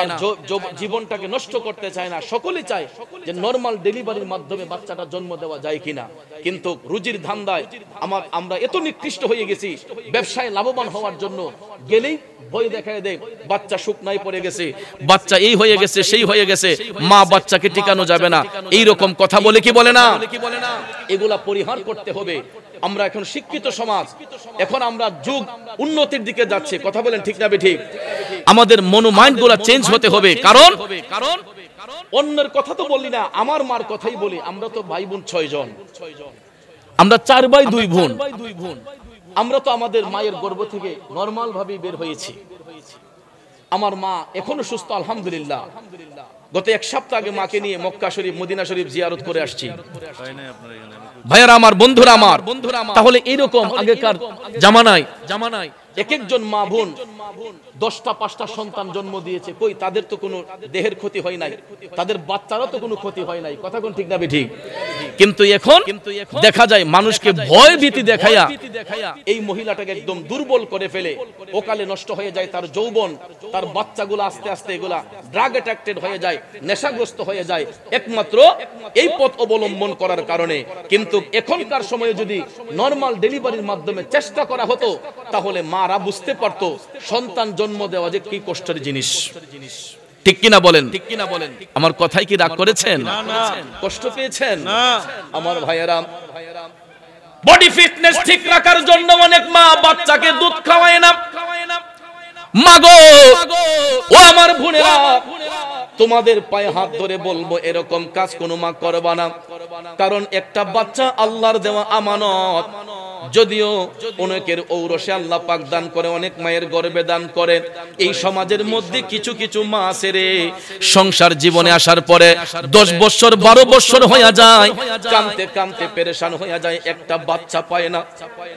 জীবনটাকে নষ্ট করতে চায় না। সকলেই চায় যে নরমাল ডেলিভারির মাধ্যমে বাচ্চাটা জন্ম দেওয়া যায় কিনা। কিন্তু রুজির ধান্দায় আমার আমরা এত নিকৃষ্ট হয়ে গেছি, ব্যবসায় লাভবান হওয়ার জন্য গেলেই ভয় দেখায় দেয়, বাচ্চা শুকনায় পড়ে গেছে, বাচ্চা এই হয়ে গেছে, সেই হয়ে গেছে, মা বাচ্চাকে টিকানো যাবে না, এই রকম কথা বলে কি বলে না? এগুলা পরিহার করতে হবে। আমরা এখন শিক্ষিত সমাজ, এখন আমরা যুগ উন্নতির দিকে যাচ্ছে। কথা বলেন ঠিক না বেঠিক? আমাদের মনোমাইন্ড গুলা চেঞ্জ হতে হবে। কারণ কারণ অন্যের কথা তো বলি না, আমার মার কথাই বলি। আমরা তো ভাই বোন ছয় জন, আমরা চার ভাই দুই বোন। আমরা তো আমাদের মায়ের গর্ভ থেকে নরমাল ভাবে বের হয়েছি। আমার মা এখনো সুস্থ আলহামদুলিল্লাহ। গত এক সপ্তাহ আগে মাকে নিয়ে মক্কা শরীফ, মদিনা শরীফ জিয়ারত করে আসছি। ভাইয়ারা আমার, বন্ধুরা আমার, তাহলে এইরকম আগেকার জামানায় জামানায় এক একজন মা বোন দশটা পাঁচটা সন্তান জন্ম দিয়েছে, কই তাদের তো কোনো দেহের ক্ষতি হয় নাই, তাদের বাচ্চারও তো কোনো ক্ষতি হয় নাই। কথা কোন ঠিক না বেঠিক? কিন্তু এখন দেখা যায় মানুষকে ভয় ভীতি দেখাইয়া এই মহিলাটাকে একদম দুর্বল করে ফেলে, ওকালে নষ্ট হয়ে যায় তার যৌবন, তার বাচ্চাগুলো আস্তে আস্তে এগুলা ড্রাগ অ্যাট্রাক্টেড হয়ে যায়, নেশাগ্রস্ত হয়ে যায়, একমাত্র এই পথ অবলম্বন করার কারণে। কিন্তু এখনকার সময়ে যদি নরমাল ডেলিভারির মাধ্যমে চেষ্টা করা হতো, তাহলে মারা বুঝতে পারতো সন্তান জন্ম দেওয়া যে কি কষ্টের জিনিস। ঠিক কিনা বলেন? ঠিক কিনা বলেন? আমার কথাই কি রাগ করেছেন? কষ্ট পেয়েছেন? আমার ভাইয়েরা, বডি ফিটনেস ঠিক রাখার জন্য অনেক মা বাচ্চাকে দুধ খাওয়ায় না। মাগো ও আমার বোনেরা, তোমাদের পায়ে হাত ধরে বলবো এরকম কাজ কোনো মা করবা না। কারণ একটা বাচ্চা আল্লাহর দেওয়া আমানত। যদিও অনেকের ঔরসে আল্লাহ পাক দান করে, অনেক মায়ের গর্ভে দান করে। এই সমাজের মধ্যে কিছু কিছু মা আছে রে, সংসার জীবনে আসার পরে দশ বছর বারো বছর হয়ে যায়, কাঁদতে কাঁদতে পেরেশান হয়ে যায়, একটা বাচ্চা পায় না।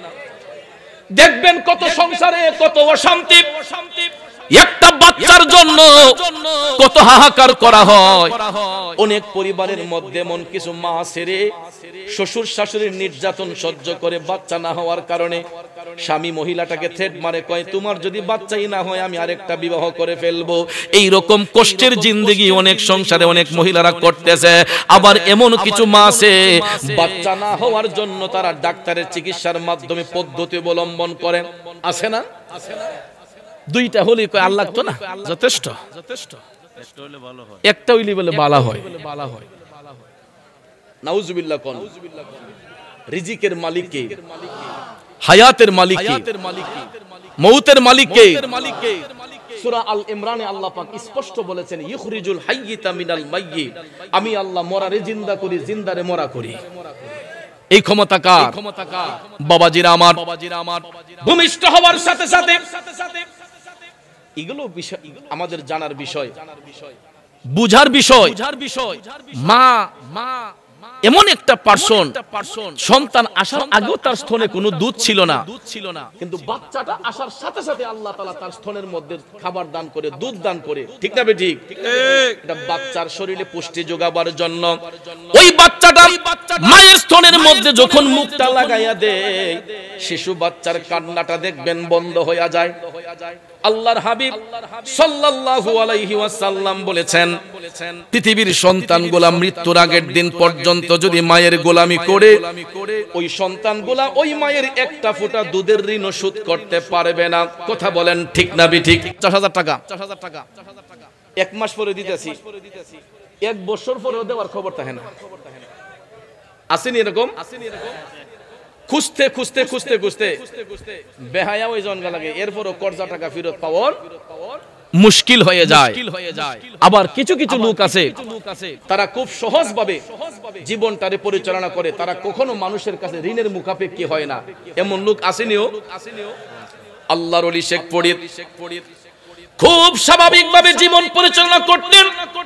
দেখবেন কত সংসারে কত অশান্তি, একটা বাচ্চার জন্য কত হাহাকার করা হয়। অনেক পরিবারের মধ্যে এমন কিছু মা ছেড়ে শ্বশুর শাশুড়ির নির্যাতন সহ্য করে বাচ্চা না হওয়ার কারণে স্বামী মহিলাটাকে থ্রেট মারে, কয় তোমার যদি বাচ্চাই না হয় আমি আরেকটা বিবাহ করে ফেলবো। এই রকম কষ্টের জিন্দেগি অনেক সংসারে অনেক মহিলারা করতেছে। আবার এমন কিছু মা আছে বাচ্চা না হওয়ার জন্য তারা ডাক্তারের চিকিৎসার মাধ্যমে পদ্ধতি অবলম্বন করেন, আছে না? দুইটা হলে কয় আল্লাহ তো না যথেষ্ট, যথেষ্ট একটা হইলে বলে বালা হয়। নাউজুবিল্লাহ। কোন রিজিকের মালিক কে? হায়াতের মালিক কে? মউতের মালিক কে? সূরা আল ইমরানে আল্লাহ পাক স্পষ্ট বলেছেন, ইখরিজুল হাইয়্যিতা মিনাল মাইয়্যিত, আমি আল্লাহ মরারে জিন্দা করি, জিন্দারে মরা করি। এই ক্ষমতা কার? বাবাজিরা আমার, ভূমিষ্ঠ হওয়ার সাথে সাথে এগুলো বিষয় আমাদের জানার বিষয়, বুঝার বিষয়। মা মা এমন একটা পার্সন, সন্তান আসার আগেও তার স্তনে কোনো দুধ ছিল না, কিন্তু বাচ্চাটা আসার সাথে সাথে আল্লাহ তাআলা তার স্তনের মধ্যে খাবার দান করে, দুধ দান করে। ঠিক না বেঠিক? এটা বাচ্চার শরীরে পুষ্টি যোগাবার জন্য। ওই বাচ্চাটা মায়ের স্তনের মধ্যে যখন মুখটা লাগাইয়া দেয়, শিশু বাচ্চার কান্নাটা দেখবেন বন্ধ হয়ে যায়। আল্লাহর হাবিব সাল্লাল্লাহু আলাইহি ওয়াসাল্লাম বলেছেন, পৃথিবীর সন্তানগুলা মৃত্যুর আগের দিন পর্যন্ত যদি মায়ের গোলামি করে, ওই সন্তানগুলা ওই মায়ের একটা ফোঁটা দুধের ঋণ শোধ করতে পারবে না। কথা বলেন ঠিক না বেঠিক? চার হাজার টাকা এক মাস পরে দিতেছি, এক বছর পরেও দেওয়ার খবর থাকে না। আসেনি এরকম? খুঁজতে খুঁজতে খুঁজতে খুঁজতে বেহায়া ওই জনগা লাগে, এরপরও কর্জা টাকা ফেরত পাওয়ার মুশকিল হয়ে যায়। আবার কিছু কিছু লোক আছে তারা খুব সহজভাবে জীবনটারে পরিচালনা করে, তারা কখনো মানুষের কাছে ঋণের মুখাপেক্ষী হয় না। এমন লোক আসেনিও। আল্লাহর ওলি শেখ ফরিদ খুব স্বাভাবিকভাবে জীবন পরিচালনা করতেন,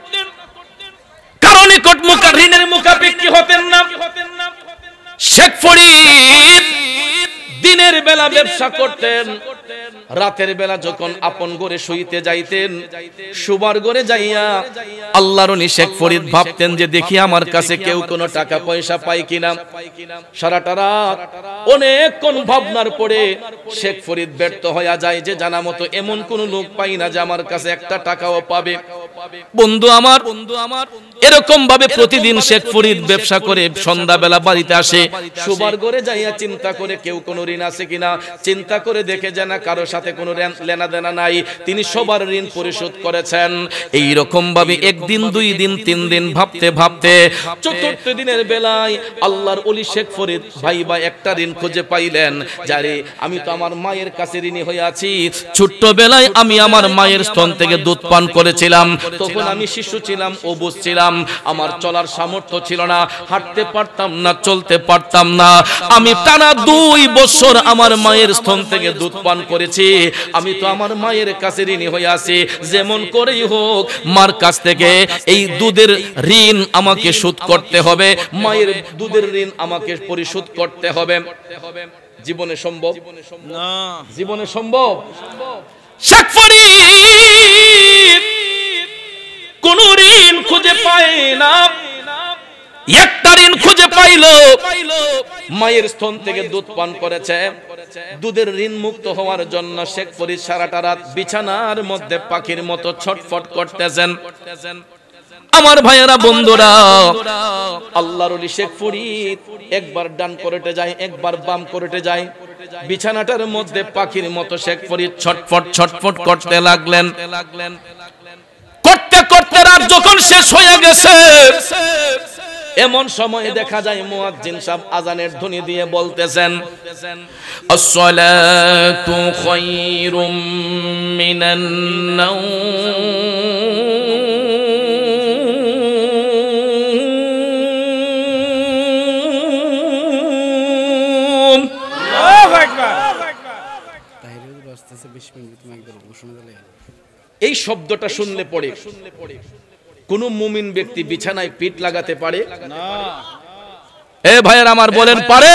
কারণ নিকট মুখা ঋণের মুখাপেক্ষী হতেন না। শেখ ফরিদ দিনের বেলা ব্যবসা করতেন, রাতের বেলা যখন আপন ঘরে শুইতে যাইতেন, শুবার ঘরে যাইয়া আল্লাহর ওলি শেখ ফরিদ ভাবতেন যে দেখি আমার কাছে কেউ কোনো টাকা পয়সা পায় কিনা। সারাটা রাত অনেকক্ষণ ভাবনার পরে শেখ ফরিদ ব্যর্থ হয়ে যায় যে জানা মতো এমন কোন লোক পাই না যে আমার কাছে একটা টাকাও পাবে। বন্ধু আমার, বন্ধু আমার এরকম ভাবে প্রতিদিন শেখ ফরিদ ব্যবসা করে সন্ধ্যাবেলা বাড়িতে আসে, শুবার ঘরে যাইয়া চিন্তা করে কেউ কোনো ঋণ আছে কিনা, চিন্তা করে দেখে যে না কারোর সাথে কোনো লেনা দেনা নাই, তিনি সবার ঋণ পরিশোধ করেছেন। এই রকম ভাবে একদিন দুই দিন তিন দিন ভাবতে ভাবতে চতুর্থ দিনের বেলায় আল্লাহর ওলি শেখ ফরিদ ভাই বা একটা ঋণ খুঁজে পাইলেন, যারে আমি তো আমার মায়ের কাছে ঋণী হয়ে আছি, ছোট্টবেলায় আমি আমার মায়ের স্তন থেকে দুধ পান করেছিলাম, তখন আমি শিশু ছিলাম, অবুঝ ছিলাম, আমার চলার সামর্থ্য ছিল না, হাঁটতে পারতাম না, চলতে পারতাম না, আমি টানা দুই বছর আমার মায়ের স্তন থেকে দুধ পান করেছি, আমি তো আমার মায়ের কাছে ঋণী হয়ে আছি, যেমন করেই হোক মার কাছ থেকে এই দুধের ঋণ আমাকে শোধ করতে হবে, মায়ের দুধের ঋণ আমাকে পরিশোধ করতে হবে। জীবনে সম্ভব না, জীবনে সম্ভব? শেখ ফরিদ কোন ঋণ খুঁজে পায় না, একটা ঋণ খুঁজে পাইল, মায়ের স্তন থেকে দুধ পান করেছে। দুধের ঋণ মুক্ত হওয়ার জন্য শেখ ফরিদ সারাটা রাত বিছানার মধ্যে পাখির মতো ছটফট করতেছেন। আমার ভাইয়েরা, বন্ধুরা, আল্লাহর ওলি শেখ ফরিদ একবার ডান করেটে যায়, একবার বাম করেটে যায়, বিছানাটার মধ্যে পাখির মতো শেখ ফরিদ ছটফট ছটফট করতে লাগলেন। করতে করতে রাত যখন শেষ হয়ে গেছে, এমন সময় দেখা যায় মুয়াজ্জিন সাহেব আজানের ধ্বনি দিয়ে বলতেছেন, আসসালাতু খায়রুম মিনান নাওম। আল্লাহু আকবার। এই শব্দটা শুনলে পড়ে কোন মুমিন ব্যক্তি বিছানায় পিঠ লাগাতে পারে না? এ ভাইয়ের আমার বলেন, পারে?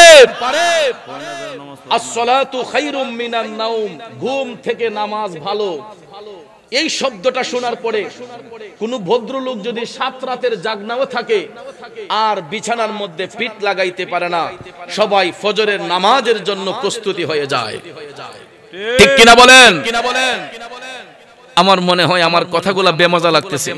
আসসালাতু খায়রুম মিনান নাওম, ঘুম থেকে নামাজ ভালো। এই শব্দটা শোনার পরে কোন ভদ্রলোক যদি সাত রাতের জাগনাও থাকে আর বিছানার মধ্যে পিঠ লাগাইতে পারে না, সবাই ফজরের নামাজের জন্য প্রস্তুতি হয়ে যায়। ঠিক কিনা বলেন? আমার মনে হয় আমার কথাগুলা বেমজা লাগতেছে।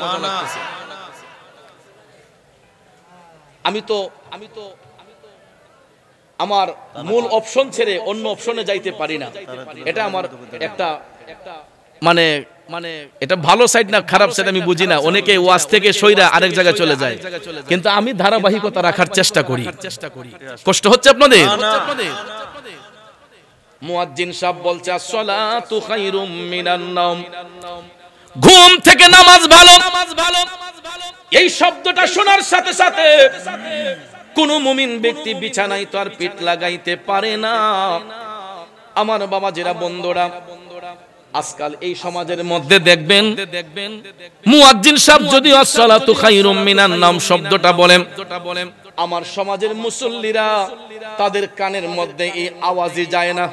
আমি তো আমি তো আমার মূল অপশন ছেড়ে অন্য অপশনে যাইতে পারি না। এটা আমার একটা মানে মানে এটা ভালো সাইড না খারাপ সাইড আমি বুঝি না। অনেকে ওয়াজ থেকে সইরা আরেক জায়গায় চলে যায়, কিন্তু আমি ধারাবাহিকতা রাখার চেষ্টা করি। কষ্ট হচ্ছে আপনাদের? মুয়াজ্জিন সাহেব বলছে আসসালাতু খায়রুম মিনান নাওম, ঘুম থেকে নামাজ ভালো। এই শব্দটা শোনার সাথে সাথে কোন মুমিন ব্যক্তি বিছানায় তো আর পিঠ লাগাইতে পারে না। আমার বাবা যারা বন্ধুরা, আজকাল এই সমাজের মধ্যে দেখবেন মুয়াজ্জিন সাহেব যদি আসসালাতু খায়রুম মিনান নাওম শব্দটা বলেন, আমার সমাজের মুসল্লিরা তাদের কানের মধ্যে এই আওয়াজই যায় না।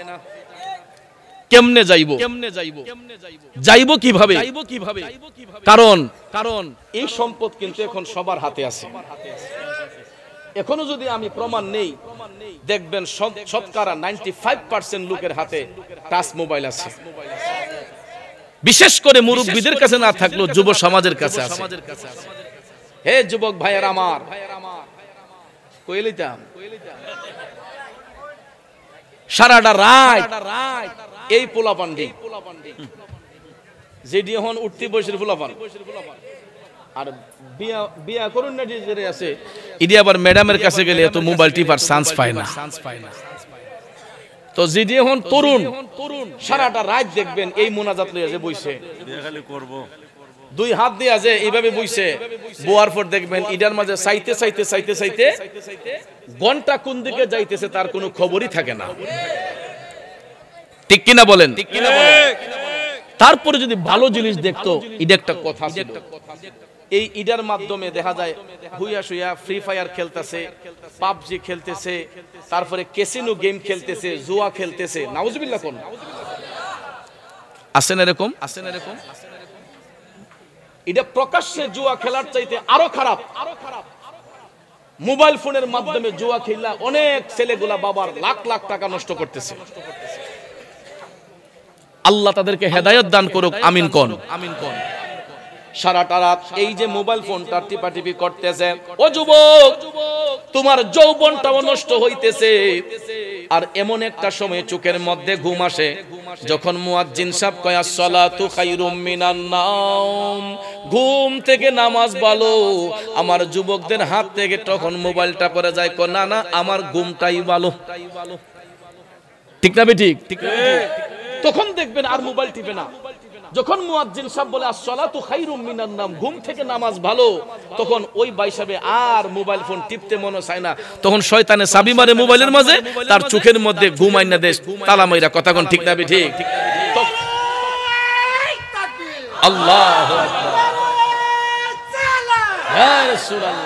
কেমনে যাইবো? যাইবো কিভাবে? কারণ কারণ এই সম্পদ কিন্তু এখন সবার হাতে আছে। এখনো যদি আমি প্রমাণ নেই, দেখবেন শতকরা পঁচানব্বই পার্সেন্ট লোকের হাতে টাচ মোবাইল আছে। বিশেষ করে মুরব্বীদের কাছে না থাকলেও যুব সমাজের কাছে আছে। হে যুবক ভাইয়ের আমার, কইলিতাম সারাটা রাত এই পোলাপান্ডি যেটি এখন উঠতি বয়সের পোলাপান, আর বিয়া বিয়া করুন না যে আছে ইডি আবার ম্যাডামের কাছে গেলে এত মোবাইল টিপার চান্স পায় না। তো যেটি এখন তরুণ সারাটা রাত দেখবেন এই মোনাজাত লইয়া যে বইছে, দুই হাত দিয়া যে এইভাবে বইছে, বোয়ার পর দেখবেন ইডার মাঝে চাইতে চাইতে চাইতে চাইতে ঘন্টা কোন দিকে যাইতেছে তার কোনো খবরই থাকে না। ঠিক কিনা বলেন? তারপরে যদি ভালো জিনিস দেখতো, এটা একটা কথা ছিল। এই ইডার মাধ্যমে দেখা যায় হুইয়া শুইয়া ফ্রি ফায়ার খেলতেছে, পাবজি খেলতেছে, তারপরে ক্যাসিনো গেম খেলতেছে, জুয়া খেলতেছে। নাউজুবিল্লাহ কোন আছেন এরকম? আছেন এরকম? এটা প্রকাশ্যে জুয়া খেলার চাইতে আরো খারাপ। মোবাইল ফোনের মাধ্যমে জুয়া খেলা অনেক ছেলেগুলা বাবার লাখ লাখ টাকা নষ্ট করতেছে। আল্লাহ তাদেরকে হেদায়েত দান করুক, আমিন কোন। আমিন কোন। সারাটা রাত এই যে মোবাইল ফোনটা টিপাটিপি করতেছে, ও যুবক তোমার যৌবনটাও নষ্ট হইতেছে। আর এমন একটা সময় চোখের মধ্যে ঘুম আসে, যখন মুয়াজ্জিন সাহেব কয় আসসালাতু খায়রুম মিনান নাওম, ঘুম থেকে নামাজ ভালো, আমার যুবকদের হাত থেকে তখন মোবাইলটা পড়ে যায়, কো না না আমার ঘুমটাই ভালো। ঠিক না বেঠিক? ঠিক না? তখন দেখবেন আর মোবাইল টিপে না। যখন মুয়াজ্জিন সাহেব বলে আসসালাতু খায়রুম মিনান নাওম, ঘুম থেকে নামাজ ভালো, তখন ওই ভাই সাহেব আর মোবাইল ফোন টিপতে মনে চায় না। তখন শয়তানে চাবি মারে মোবাইলের মাঝে, তার চোখের মধ্যে ঘুম আইনা দেশ তালা মাইরা। কথা কোন ঠিক না বেঠিক? আল্লাহু আকবার, ইয়া রাসূলুল্লাহ,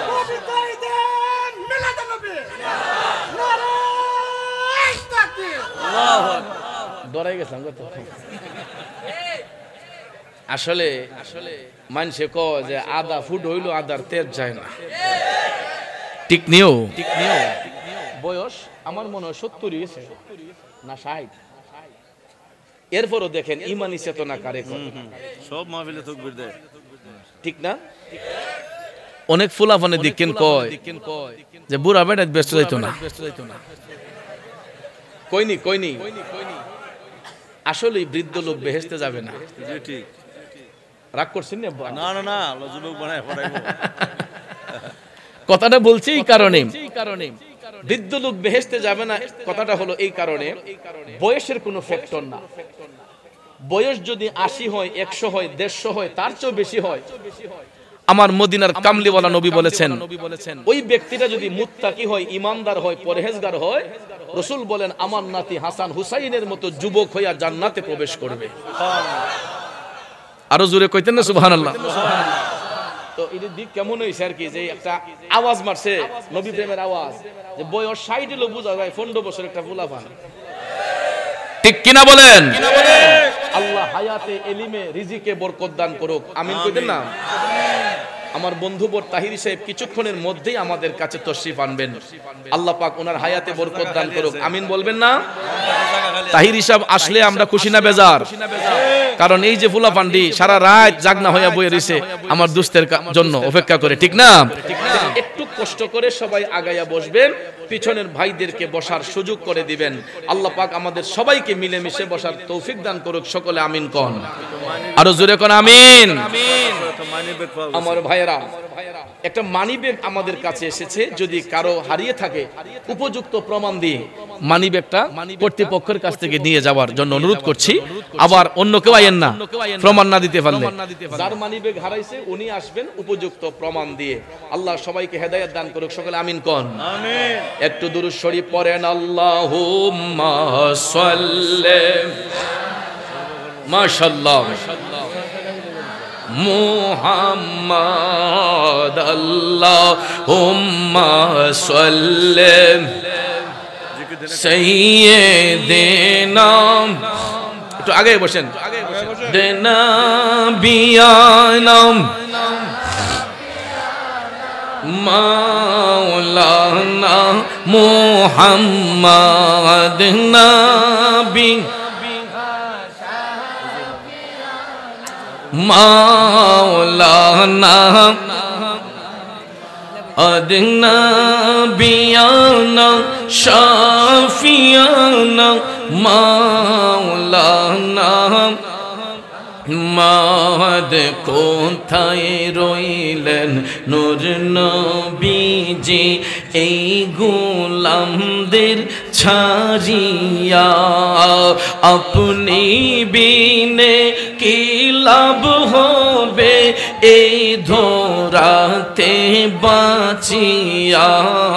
আল্লাহু আকবার। ডরাই গেছিলাম কত। আসলে আসলে মানুষে কয় যে আদা ফুট হইলো আদার তেজ যায় না। ঠিক নিও? ঠিক নিও। বয়স আমার মনে হয় সত্তর গেছে না ষাট। এরপরও দেখেন ইমানি চেতনা কারে সব মাহফিলে তাকবীর দেয়। ঠিক না? অনেক ফুলাফানে দেখেন কয় যে বুড়া বেটা ব্যস্ত যাইতো না। কইনি কইনি আসলে বৃদ্ধ লোক বেহেশতে যাবে না। ঠিক রাগ করছেন না? না না না, আল্লাহ যুবক বানায় পড়াইবো। কথাটা বলছি এই কারণে, বৃদ্ধ লোক বেহেশতে যাবে না কথাটা হলো এই কারণে, বয়সের কোনো ফ্যাক্টর না। বয়স যদি আশি হয়, একশো হয়, দেড়শো হয়, তার চেয়েও বেশি হয়, আমার মদিনার কামলিওয়ালা নবী বলেছেন ওই ব্যক্তিটা যদি মুত্তাকি হয়, ইমানদার হয়, পরহেজগার হয়, রাসূল বলেন আমার নাতি হাসান হুসাইনের মতো যুবক হইয়া জান্নাতে প্রবেশ করবে। আরো জোরে কইতেন না সুবহানাল্লাহ? তো এর দিক কেমন হইছে আর কি, যে একটা আওয়াজ মারছে নবী প্রেমের আওয়াজ, যে বয়স ষাট হলো বোঝা যায় পনেরো বছর একটা পোলাপান। ঠিক কিনা বলেন? আল্লাহ হায়াতে এলিমে রিজিকে বরকত দান করুক, আমিন কইতেন না? আমার বন্ধু বর তাহির সাহেব কিছুক্ষণের মধ্যেই আমাদের কাছে তশরিফ আনবেন, আল্লাহ পাক ওনার হায়াতে বরকত দান করুক, আমিন বলবেন না? তাহির সাহেব আসলে আমরা খুশি না বেজার? কারণ এই যে ফুলা পান্ডি সারা রাত জাগনা হইয়া বইয়ে রইছে আমার দুস্তের জন্য অপেক্ষা করে, ঠিক না? একটু কষ্ট করে সবাই আগাইয়া বসবেন, পিছনের ভাইদেরকে বসার সুযোগ করে দিবেন। আল্লাহ পাক আমাদের সবাইকে মিলেমিশে বসার তৌফিক দান করুক, সকলে আমিন কোন, আরো জোরে কোন আমিন। আমার ভাইয়েরা, একটা মানিব্যাগ আমাদের কাছে এসেছে, যদি কারো হারিয়ে থাকে উপযুক্ত প্রমাণ দিয়ে মানিব্যাগটা কর্তৃপক্ষের কাছ থেকে নিয়ে যাওয়ার জন্য অনুরোধ করছি। আবার অন্য কেউ আইয়েন না প্রমাণ না দিতে পারলে, যার মানিব্যাগ হারাইছে উনি আসবেন উপযুক্ত প্রমাণ দিয়ে। আল্লাহ সবাইকে হেদায়েত দান করুক, সকলে আমিন কোন। আমিন। একটু দুরূদ শরীফ পড়েন, আল্লাহুম্মা সাল্লি, মাশাআল্লাহ, মুহাম্মাদ, আল্লাহুম্মা সাল্লি সাইয়্যিদিনা, একটু আগে বসেন, দেনা বিয়ানা মাওলানা মুহাম্মাদ নবী মাওলানা আদনা বিয়ানা শাফিয়ানা মাওলানা মাদ কোথায় রইলেন নূর নবীজি এই গোলামদের ছাড়িয়া, আপনি বিনে কি লাভ হবে এই ধরাতে বাঁচিয়া।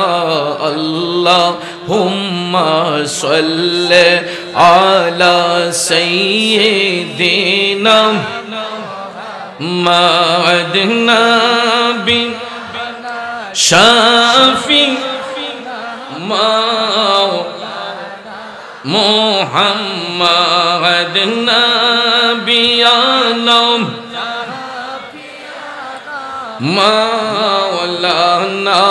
আল্লাহুম্মা সাল্লি আলা সাইয়্যিদিনা মুহাম্মাদ নবী শাফি মুহাম্মাদ নবিয়ানা মাওলানা।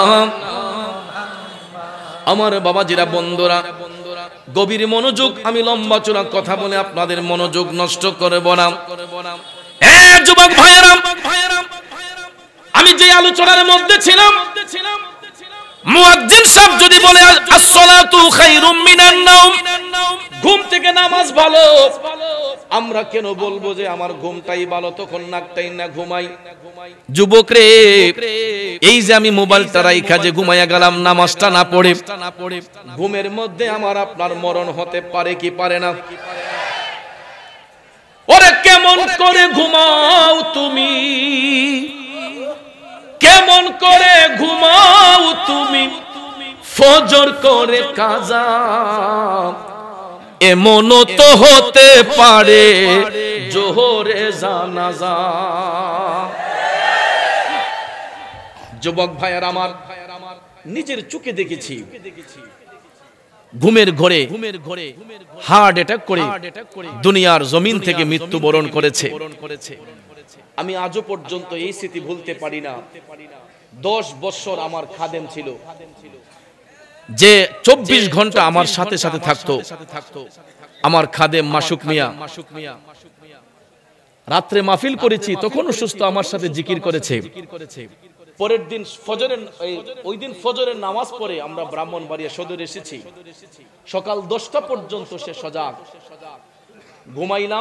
আমার বাবাজিরা, বন্ধুরা, গভীর মনোযোগ, আমি লম্বা চূড়া কথা বলে আপনাদের মনোযোগ নষ্ট করব না। এ যুবক ভাইয়েরা, আমি যে আলোচনার মধ্যে ছিলাম, মুয়াজ্জিন সাহেব যদি বলে আসসালাতু খায়রুম মিনান নাওম, ঘুম থেকে নামাজ ভালো, আমরা কেন বলবো যে আমার ঘুমটাই ভালো, তখন নাকটাই না ঘুমাই? যুবক রে, এই যে আমি মোবাইলটা রাইখা যে ঘুমাইয়া গেলাম নামাজটা না পড়ে, ঘুমের মধ্যে আমার আপনার মরণ হতে পারে কি পারে না? ওরে কেমন করে ঘুমাও তুমি, কেমন করে ঘুমাও তুমি, ফজর করে কাজা, এমনও তো হতে পারে জোহরে জানাজা। যুবক ভাইয়ের আমার, নিজের চোখে দেখেছি ঘুমের ঘরে ঘুমের ঘরে হার্ট অ্যাটাক করে দুনিয়ার জমিন থেকে মৃত্যুবরণ করেছে। আমি আজও পর্যন্ত এই স্মৃতি ভুলতে পারি না। দশ বছর আমার খাদেম ছিল, যে চব্বিশ ঘন্টা আমার সাথে সাথে থাকতো, আমার খাদেম মাসুক মিয়া। রাত্রে মাহফিল করেছি, তখনও সুস্থ আমার সাথে জিকির করেছে। পরের দিন ফজরের ওই দিন ফজরের নামাজ পড়ে আমরা ব্রাহ্মণবাড়িয়া সদর এসেছি। সকাল দশটা পর্যন্ত সে সজাগ। ঘুমাইলাম,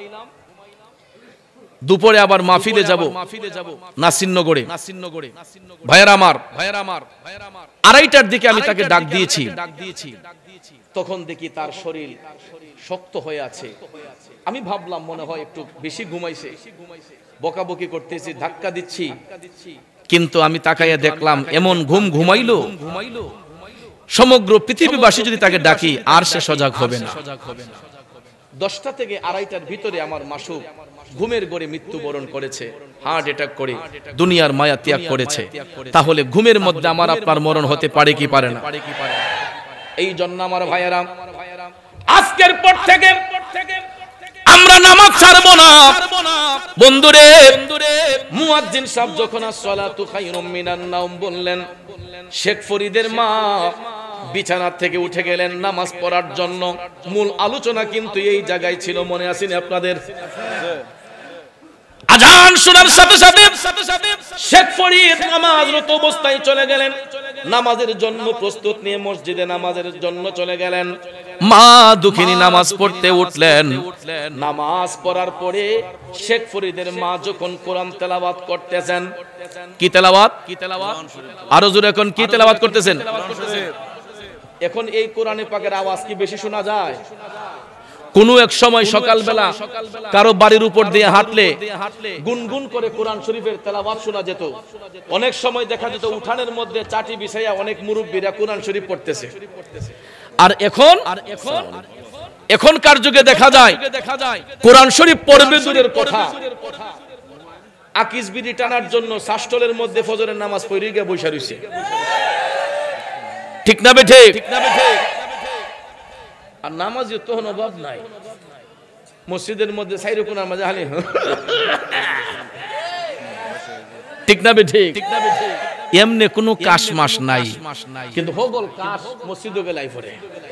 দুপুরে আবার মাহফিলে যাব নাসিরনগরে। ভাইয়ের আমার, ভাইয়ের আমার, আড়াইটার দিকে আমি তাকে ডাক দিয়েছি। তখন দেখি তার শরীর শক্ত হয়ে আছে। আমি ভাবলাম মনে হয় একটু বেশি ঘুমাইছে, বকাবকি করতেছি, ধাক্কা দিচ্ছি, কিন্তু আমি তাকাইয়া দেখলাম এমন ঘুম ঘুমাইলো, সমগ্র পৃথিবীবাসী যদি তাকে ডাকি আর সে সজাগ হবে না। দশটা থেকে আড়াইটার ভিতরে আমার মাসুক ঘুমের ঘরে মৃত্যুবরণ করেছে, হার্ট অ্যাটাক করে দুনিয়ার মায়া ত্যাগ করেছে। তাহলে ঘুমের মধ্যে আমার আপনার মরণ হতে পারে কি পারে না? এই জন্য আমার ভাইয়েরা, আজকের পর থেকে আমরা নামাজ ছাড়বো না। বন্ধুরে, মুয়াজ্জিন সাহেব যখন আসসালাতু খায়রুম মিনান নাওম বললেন, শেখ ফরিদের মা বিছানা থেকে উঠে গেলেন নামাজ পড়ার জন্য। মূল আলোচনা কিন্তু এই জায়গায় ছিল, মনে আসেনি আপনাদের? আজান শোনার সাথে সাথে শেখ ফরিদ নামাজরত অবস্থায় চলে গেলেন, নামাজের জন্য প্রস্তুত নিয়ে মসজিদে নামাজের জন্য চলে গেলেন। মা দুঃখিনী নামাজ পড়তে উঠলেন। নামাজ পড়ার পরে শেখ ফরিদের মা যখন কোরআন তেলাওয়াত করতেছেন, কি তেলাওয়াত? কি তেলাওয়াত? আরো জোরে এখন কি তেলাওয়াত করতেছেন? এখন এই কোরআনে পাকের আওয়াজ কি বেশি শোনা যায়? কোন এক সময় সকালবেলা কারো বাড়ির উপর দিয়ে হাঁটলে গুনগুন করে কোরআন শরীফের তেলাওয়াত শোনা যেত। অনেক সময় দেখা যেত উঠানের মধ্যে চাটি বিছাইয়া অনেক মুরব্বীরা কোরআন শরীফ পড়তেছে। আর এখন এখনকার যুগে দেখা যায় কোরআন শরীফ পড়বে দূরের কথা, আকিস বিড়ি টানার জন্য শাস্টলের মধ্যে ফজরের নামাজ পড়ে গিয়ে বসে রইছে। ঠিক না বে ঠিক? আর নামাজের তখন অভাব নাই, মসজিদের মধ্যে সাইরে কোনার মাঝে হালি। ঠিক না বে ঠিক? এমনি কোনো কাশ মাস নাই, কিন্তু হগল কাশ মসজিদে গেলাই পড়ে।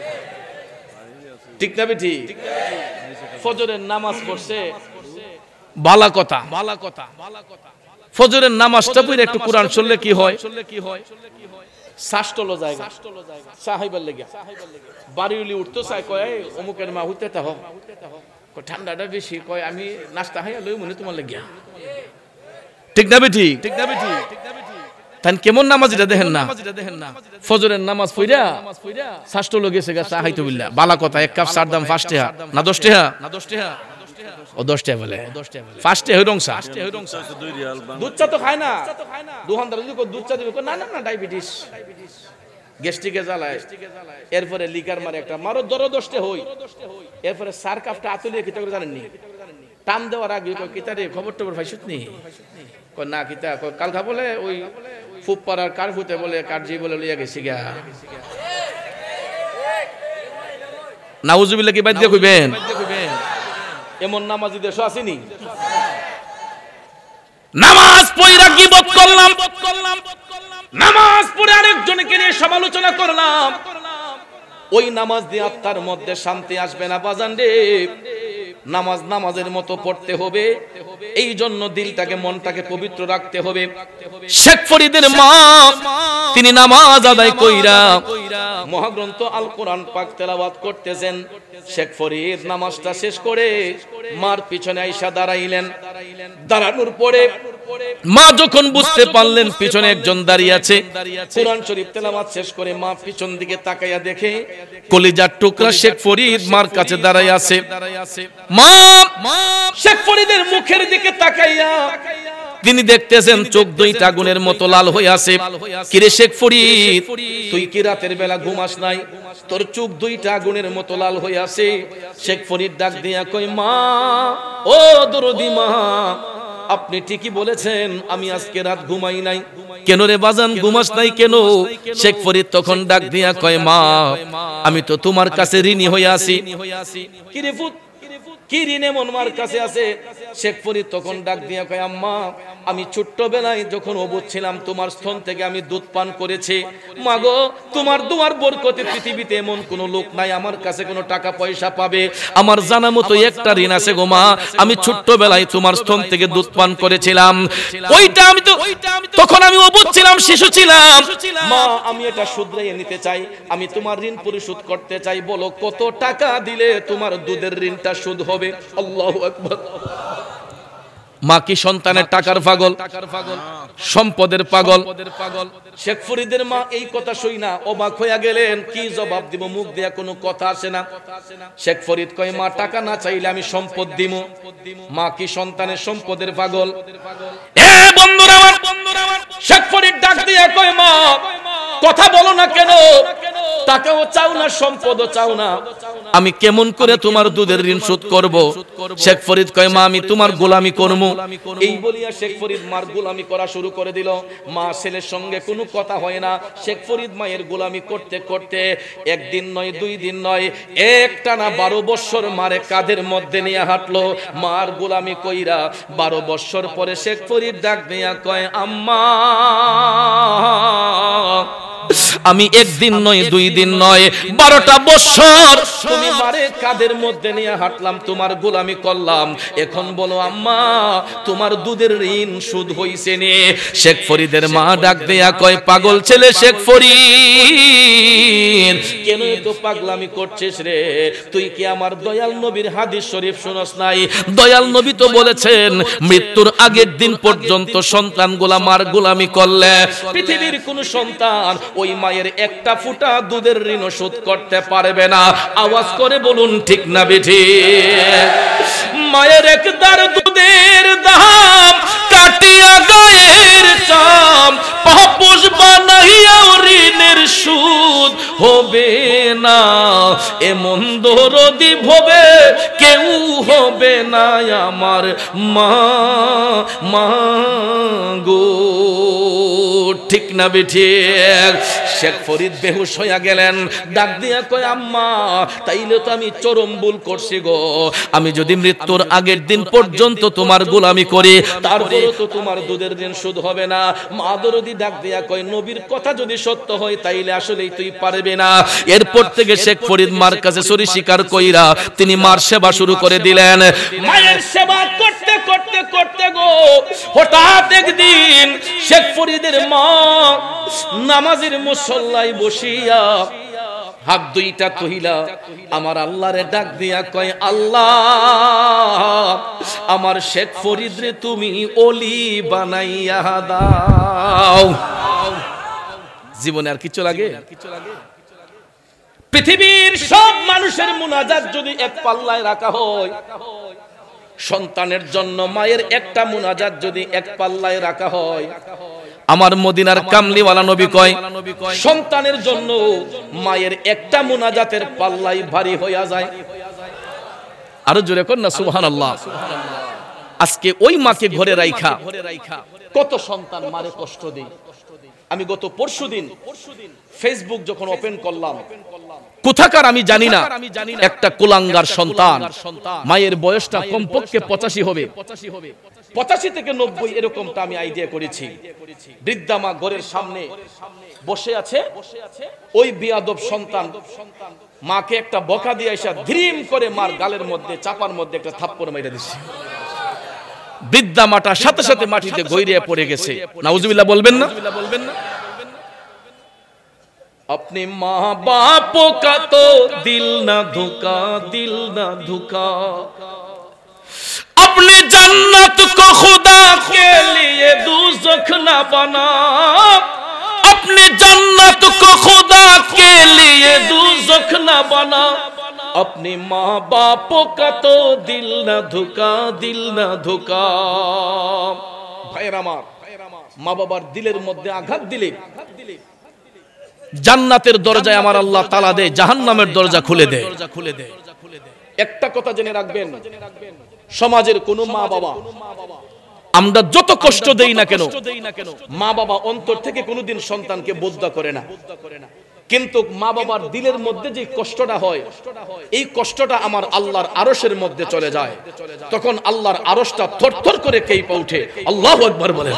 ঠিক না বে ঠিক? ফজরের নামাজ পড়ছে, বালা কথা বালা কথা ফজরের নামাজটা পড়ে একটু কোরআন শুনলে কি হয়? শাসটলো জায়গা সাহাইবার লেগে বাড়িউলি উঠতো চাই, কয় অমুকের মা হইতে তা হোক, ঠান্ডাটা বেশি, কয় আমি নাস্তা হাইয়া লই মনে তোমার লেগিয়া। ঠিক না বেঠি? ঠিক না বেঠি? তাই কেমন নামাজ এটা দেখেন না? ফজরের নামাজ পড়া শাসটলো গেছে গা সাহাইতে বিল্লা, বালা কথা। এক কাপ চার দাম পাঁচ টাকা না দশ টাকা? না দশ টাকা, ও দশ টাকা বলে ফার্স্টে হইরং চা। দুধ চা তো খায় না, দোকানদার যদি দুধ চা দিবে, না না না ডায়াবেটিস গ্যাস্ট্রিকে জ্বালায়। এরপরে লিকার মারে একটা মারো দর দশটা হই। এরপরে সার কাপটা আতুলিয়ে কিতা করে জানেননি? টান দেওয়ার আগে কয় কিতারে খবর টবর পাইছত নি? কয় না কিতা, কয় কালকা বলে ওই ফুপ পাড়ার কার ফুতে বলে কারজি বলে লইয়া গেছি গা। নাউজুবিল্লাহ কি বাদ দিয়ে কইবেন? এমন নামাজি দেশ আসেনি? নামাজ পড়া গীবত করলাম, নামাজ পড়ে আরেকজনকে নিয়ে সমালোচনা করলাম, ওই নামাজ দিয়ে আত্মার মধ্যে শান্তি আসবে না বাজান রে। নামাজ নামাজের মতো পড়তে হবে, এই জন্য দিলটাকে মনটাকে পবিত্র রাখতে হবে। শেখ ফরিদের মা তিনি নামাজ আদায় কইরা মহাগ্রন্থ আল কোরআন পাক তেলাওয়াত করতেছেন। শেখ ফরিদ নামাজটা শেষ করে মার পিছনে আইসা দাঁড়াইলেন। দাঁড়ানোর পরে মা যখন বুঝতে পারলেন পিছনে একজন দাঁড়িয়ে আছে, কোরআন শরীফ তেলাওয়াত শেষ করে মা পিছন দিকে তাকাইয়া দেখে কলিজার টুকরা শেখ ফরিদ মার কাছে দাঁড়ায় আছে। মা শেখ ফরিদের মুখের দিকে তাকাইয়া তিনি দেখতেছেন চোখ দুইটা আগুনের মতো লাল হয়ে আছে। কিরে শেখ ফরিদ, তুই কি রাতের বেলা ঘুমাস নাই? তোর চোখ দুইটা আগুনের মতো লাল হয়ে আছে। শেখ ফরিদ ডাক দিয়া কই, মা ও দরদি মা, আপনি ঠিকই বলেছেন, আমি আজকে রাত ঘুমাই নাই। কেন রে বাজান ঘুমাস নাই কেন? শেখ ফরিদ তখন ডাক দিয়া কয়, মা আমি তো তোমার কাছে ঋণী হয়ে আছি। কি রে ফুট, কি ঋণ এমন মার কাছে আছে? শেখ ফরিদ তখন ডাক দিয়া কয়, আম্মা আমি ছোট্টবেলায় যখন অবুঝ ছিলাম তোমার স্তন থেকে আমি দুধ পান করেছি। মাগো তোমার দুয়ার বরকতে পৃথিবীতে এমন কোন লোক নাই আমার কাছে কোনো টাকা পয়সা পাবে। আমার জানা মতো একটা ঋণ আছে গো মা, আমি ছোট্টবেলায় তোমার স্তন থেকে দুধ পান করেছিলাম। ওইটা আমি তো তখন আমি অবুঝ ছিলাম, শিশু ছিলাম। মা আমি এটা শুধরাইয়ে নিতে চাই, আমি তোমার ঋণ পরিশোধ করতে চাই। বলো কত টাকা দিলে তোমার দুধের ঋণটা শোধ হবে? আল্লাহু আকবার। মা কি সন্তানের টাকার পাগল, সম্পদের পাগল? শেখ ফরিদের মা এই কথা শুই না অবাক হইয়া গেলেন, কি জবাব দিব, মুখ দিয়া কোনো কথা আসে না। শেখ ফরিদ কয়, মা টাকা না চাইলে আমি সম্পদ দিব। মা কি সন্তানের সম্পদের পাগল? এ বন্ধুরা আমার, শেখ ফরিদ ডাক দিয়া কয়, মা কথা বলো না কেন? টাকাও চাও না, সম্পদও চাও না, আমি কেমন করে তোমার দুধের ঋণ শোধ করব? শেখ ফরিদ কয় মা আমি তোমার গোলামি করব। এই বলিয়া শেখ ফরিদ মার গোলামি করা শুরু করে দিল। মা ছেলের সঙ্গে কোনো কথা হয় না। শেখ ফরিদ মায়ের গোলামি করতে করতে একদিন নয় দুই দিন নয় একটানা বারো বছর মারে কাঁধের মধ্যে নিয়ে হাঁটলো মার গোলামি কইরা। বারো বছর পরে শেখ ফরিদ ডাক দিয়া কয় আম্মা আমি একদিন নয় দুই দিন নয় বারোটা বছর তুমি মারে কাঁধের মধ্যে নিয়ে হাঁটলাম, তোমার গোলামি করলাম, এখন বলো আম্মা তোমার দুধের ঋণ সুদ হইছে নে? শেখ ফরিদের মা ডাক দেয়া কয় পাগল ছেলে শেখ ফরিদ, কেন এত পাগলামি করছিস রে? তুই কি আমার দয়াল নবীর হাদিস শরীফ শুনস নাই? দয়াল নবী তো বলেছেন মৃত্যুর আগের দিন পর্যন্ত সন্তানগুলা মার গোলামি করলে পৃথিবীর কোন সন্তান ওই মায়ের একটা ফুটা দুধের ঋণ শোধ করতে পারবে না। আওয়াজ করে বলুন ঠিক না বেঠিক? মায়ের একদার দুধের দাম কাটিয়া গায়ের চাম পাপোশ বানাইয়া ঋণের সুদ হবে না, এমন দরদি ভবে কেউ হবে না আমার মা মা গো। ঠিক না বেঠিক? শেখ ফরিদ বেহুশ হইয়া গেলেন। ডাক দিয়া কয় আম্মা তাইলে তো আমি চরম ভুল করছি গো, আমি যদি মৃত্যুর আগের দিন পর্যন্ত তোমার গোলামি করি তারপরেও তো তোমার দুধের ঋণ শোধ হবে না। মা দরদি ডাক দিয়া কয় নবীর কথা যদি সত্য হয় তাইলে আসলেই তুই পারবে না। এরপর থেকে শেখ ফরিদ মার কাছে সরি স্বীকার কইরা তিনি মার সেবা শুরু করে দিলেন। মায়ের সেবা করতে করতে করতে গো হঠাৎ একদিন শেখ ফরিদের মা নামাজের মুসল্লায় বসিয়া হাত দুইটা কহিলা আমার আল্লাহরে ডাক দিয়া কয় আল্লাহ আমার শেখ ফরিদ রে তুমি ওলি বানাইয়া দাও। জীবনে আর কিছু লাগে? পৃথিবীর সব মানুষের মুনাজাত যদি এক পাল্লায় রাখা হয়, সন্তানের জন্য মায়ের একটা মুনাজাত যদি এক পাল্লায় রাখা হয়, আমার মদিনার কামলিওয়ালা নবী কয় সন্তানের জন্য মায়ের একটা মুনাজাতের পাল্লাই ভারী হইয়া যায়। আরো জোরে কর না সুবহানাল্লাহ। আজকে ওই মাকে ঘরে রাইখা কত সন্তান মারে কষ্ট দেয়। আমি গত পরশুদিন ফেসবুক যখন ওপেন করলাম, কোথাকার আমি জানি না একটা কুলাঙ্গার সন্তান, মায়ের বয়সটা কমপক্ষে পঁচাশি হবে, পঁচাশি থেকে নব্বই এরকমটা আমি আইডিয়া করেছি। বৃদ্ধা মা ঘরের সামনে বসে আছে, ওই বিয়াদব সন্তান মাকে একটা বকা দিয়ে এসে ধীম করে মার গালের মধ্যে চাপার মধ্যে একটা থাপ্পড় মেরে দিচ্ছে। বৃদ্ধা মাটা সাথে সাথে মাটিতে গইরিয়া পড়ে গেছে। নাউজুবিল্লাহ বলবেন না? अपने माँ बाप का तो दिल ना धोखा, दिल ना धोखा, अपने जन्नत को खुदा के लिए दोज़ख ना बना, अपने जन्नत को खुदा के लिए दोज़ख ना बना, अपने माँ बाप का तो दिल ना धोखा, दिल ना धोखा। ভাইরা আমার, মা বাবার দিলের মধ্যে আঘাত দিলে জান্নাতের দরজায় আমার আল্লাহ তাআলা দেয়, জাহান্নামের দরজা খুলে দেয়। একটা কথা জেনে রাখবেন, সমাজের কোন মা বাবা আমরা যত কষ্ট দেই না কেন, মা বাবা অন্তর থেকে কোনোদিন সন্তানকে বদ্দা করে না, কিন্তু মা বাবার দিলের মধ্যে যে কষ্টটা হয়, এই কষ্টটা আমার আল্লাহর আরশের মধ্যে চলে যায়। তখন আল্লাহর আরশটা থরথর করে কেঁপে ওঠে। আল্লাহু আকবার বলেন।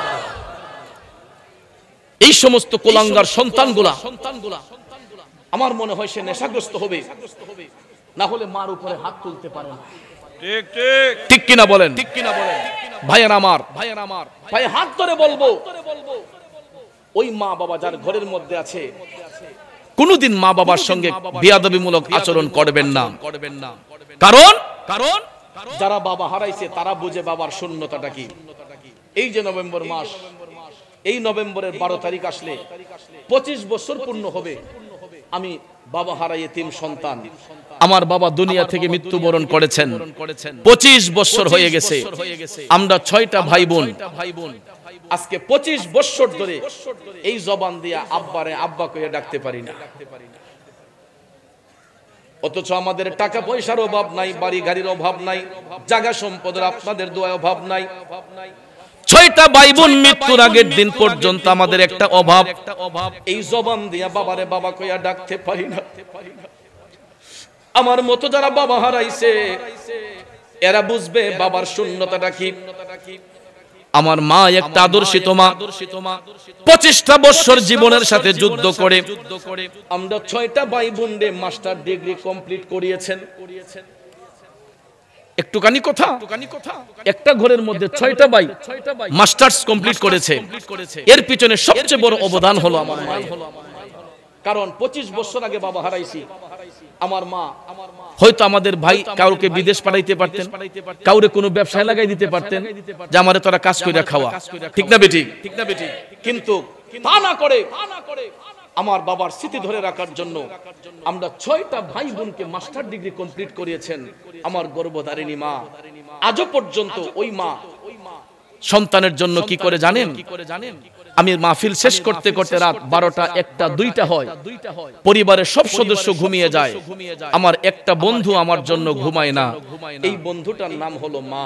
এই সমস্ত কোলাঙ্গার সন্তানগুলা আমার মনে হয় সে নেশাগ্রস্ত হবে, না হলে মার উপরে হাত তুলতে পারে না। ঠিক ঠিক ঠিক কিনা বলেন? ঠিক কিনা বলেন? ভাইয়ের আমার, ভাইয়ের আমার, ভাই হাত ধরে বলবো, ওই মা বাবা যার ঘরের মধ্যে আছে কোনদিন মা বাবার সঙ্গে বেয়াদবিমূলক আচরণ করবেন না। কারণ কারণ যারা বাবা হারাইছে তারা বুঝে বাবার শূন্যতাটা কি। এই যে নভেম্বর মাস, এই নভেম্বরের বারো তারিখ আসলে পঁচিশ বছর পূর্ণ হবে আমি বাবা হারাই এতিম সন্তান। আমার বাবা দুনিয়া থেকে মৃত্যুবরণ করেছেন, পঁচিশ বছর হয়ে গেছে। আমরা ছয়টা ভাই বোন, আজকে পঁচিশ বছর ধরে এই জবান দিয়া আব্বারে আব্বা কইয়া ডাকতে পারি না। অথচ আমাদের টাকা পয়সার অভাব নাই, বাড়ি গাড়ির অভাব নাই, জায়গা সম্পদের আপনাদের দোয়ায় অভাব নাই। ছয়টা ভাই বোন মৃত্যুর আগের দিন পর্যন্ত আমাদের একটা অভাব, এই জবান দিয়া বাবারে বাবা কইয়া ডাকতে পারি না। আমার মতো যারা বাবা হারাইছে এরা বুঝবে বাবার শূন্যতাটা কি। আমার মা একটা আদর্শিত মা, পঁচিশটা বছর জীবনের সাথে যুদ্ধ করে আমরা ছয়টা ভাই বোন মাস্টার ডিগ্রি কমপ্লিট করিয়েছেন। একটুখানি কথা, একটা ঘরের মধ্যে ছয়টা ভাই মাস্টার্স কমপ্লিট করেছে। এর পিছনে সবচেয়ে বড় অবদান হলো আমার মা। কারণ পঁচিশ বছর আগে বাবা হারাইছি, আমার মা হয়তো আমাদের ভাই কাউকে বিদেশ পাঠাইতে পারতেন, কাউরে কোনো ব্যবসায় লাগাই দিতে পারতেন যে আমারে তোরা কাজ কইরা খাওয়া, ঠিক না বেটি? কিন্তু তা না করে আমার বাবার স্মৃতি ধরে রাখার জন্য আমরা ছয়টা ভাই বোনকে মাস্টার ডিগ্রি কমপ্লিট করিয়েছেন আমার গর্ভধারিণী মা। আজও পর্যন্ত ওই মা সন্তানের জন্য কি করে জানেন? আমি মাহফিল শেষ করতে করতে রাত বারোটা, একটা, দুইটা হয়, পরিবারের সব সদস্য ঘুমিয়ে যায়, আমার একটা বন্ধু আমার জন্য ঘুমায় না। এই বন্ধুটার নাম হলো মা।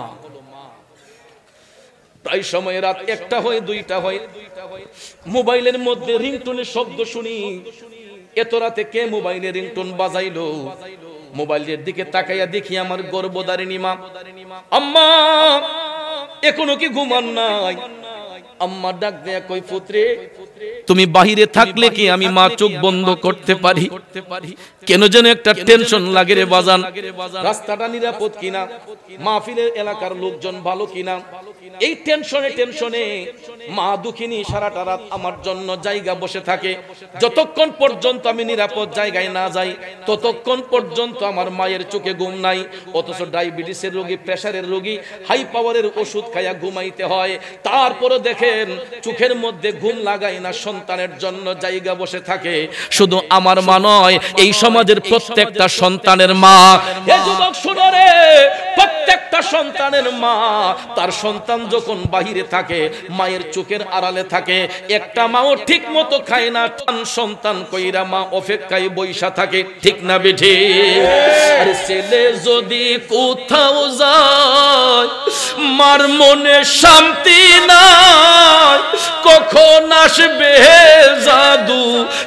প্রায় সময় রাত একটা হয়, দুইটা হয়, মোবাইলের মধ্যে রিংটোনের শব্দ শুনি। এত রাতে কে মোবাইলে রিংটোন বাজাইলো? মোবাইলের দিকে তাকাইয়া দেখি আমার গর্ভধারিণী মা। আম্মা এখনো কি ঘুমান নাই? আম্মা ডাক দেয়া কই, পুত্রে তুমি বাহিরে থাকলে কি আমি মা চোখ বন্ধ করতে পারি? কেন যেন একটা টেনশন লাগে রে বাজান। রাস্তাটা নিরাপদ কিনা, মাহফিলের এলাকার লোকজন ভালো কিনা, এই টেনশনে টেনশনে মা দুঃখিনী সারাটা রাত আমার জন্য জায়গা বসে থাকে। যতক্ষণ পর্যন্ত আমি নিরাপদ জায়গায় না যাই ততক্ষণ পর্যন্ত আমার মায়ের চোখে ঘুম নাই। অথচ ডায়াবেটিসের রোগী, প্রেসারের রোগী, হাই পাওয়ারের ওষুধ খাইয়া ঘুমাইতে হয়। তারপরে দেখেন চোখের মধ্যে ঘুম লাগাই না, সন্তানের জন্য জায়গা বসে থাকে। শুধু আমার মা নয়, এই সমাজের প্রত্যেকটা সন্তানের মা। এ যুবক শুনো রে, প্রত্যেকটা সন্তানের মা তার সন্তান যখন বাহিরে থাকে, মায়ের চোখের আড়ালে থাকে, একটা মাও ঠিক মতো খায় না, সন্তান কইরা মা অপেক্ষায় বইসা থাকে, ঠিক না বেঠি? আর ছেলে যদি কোথাও যায় মার মনে শান্তি নাই, কখন আসবে জাদু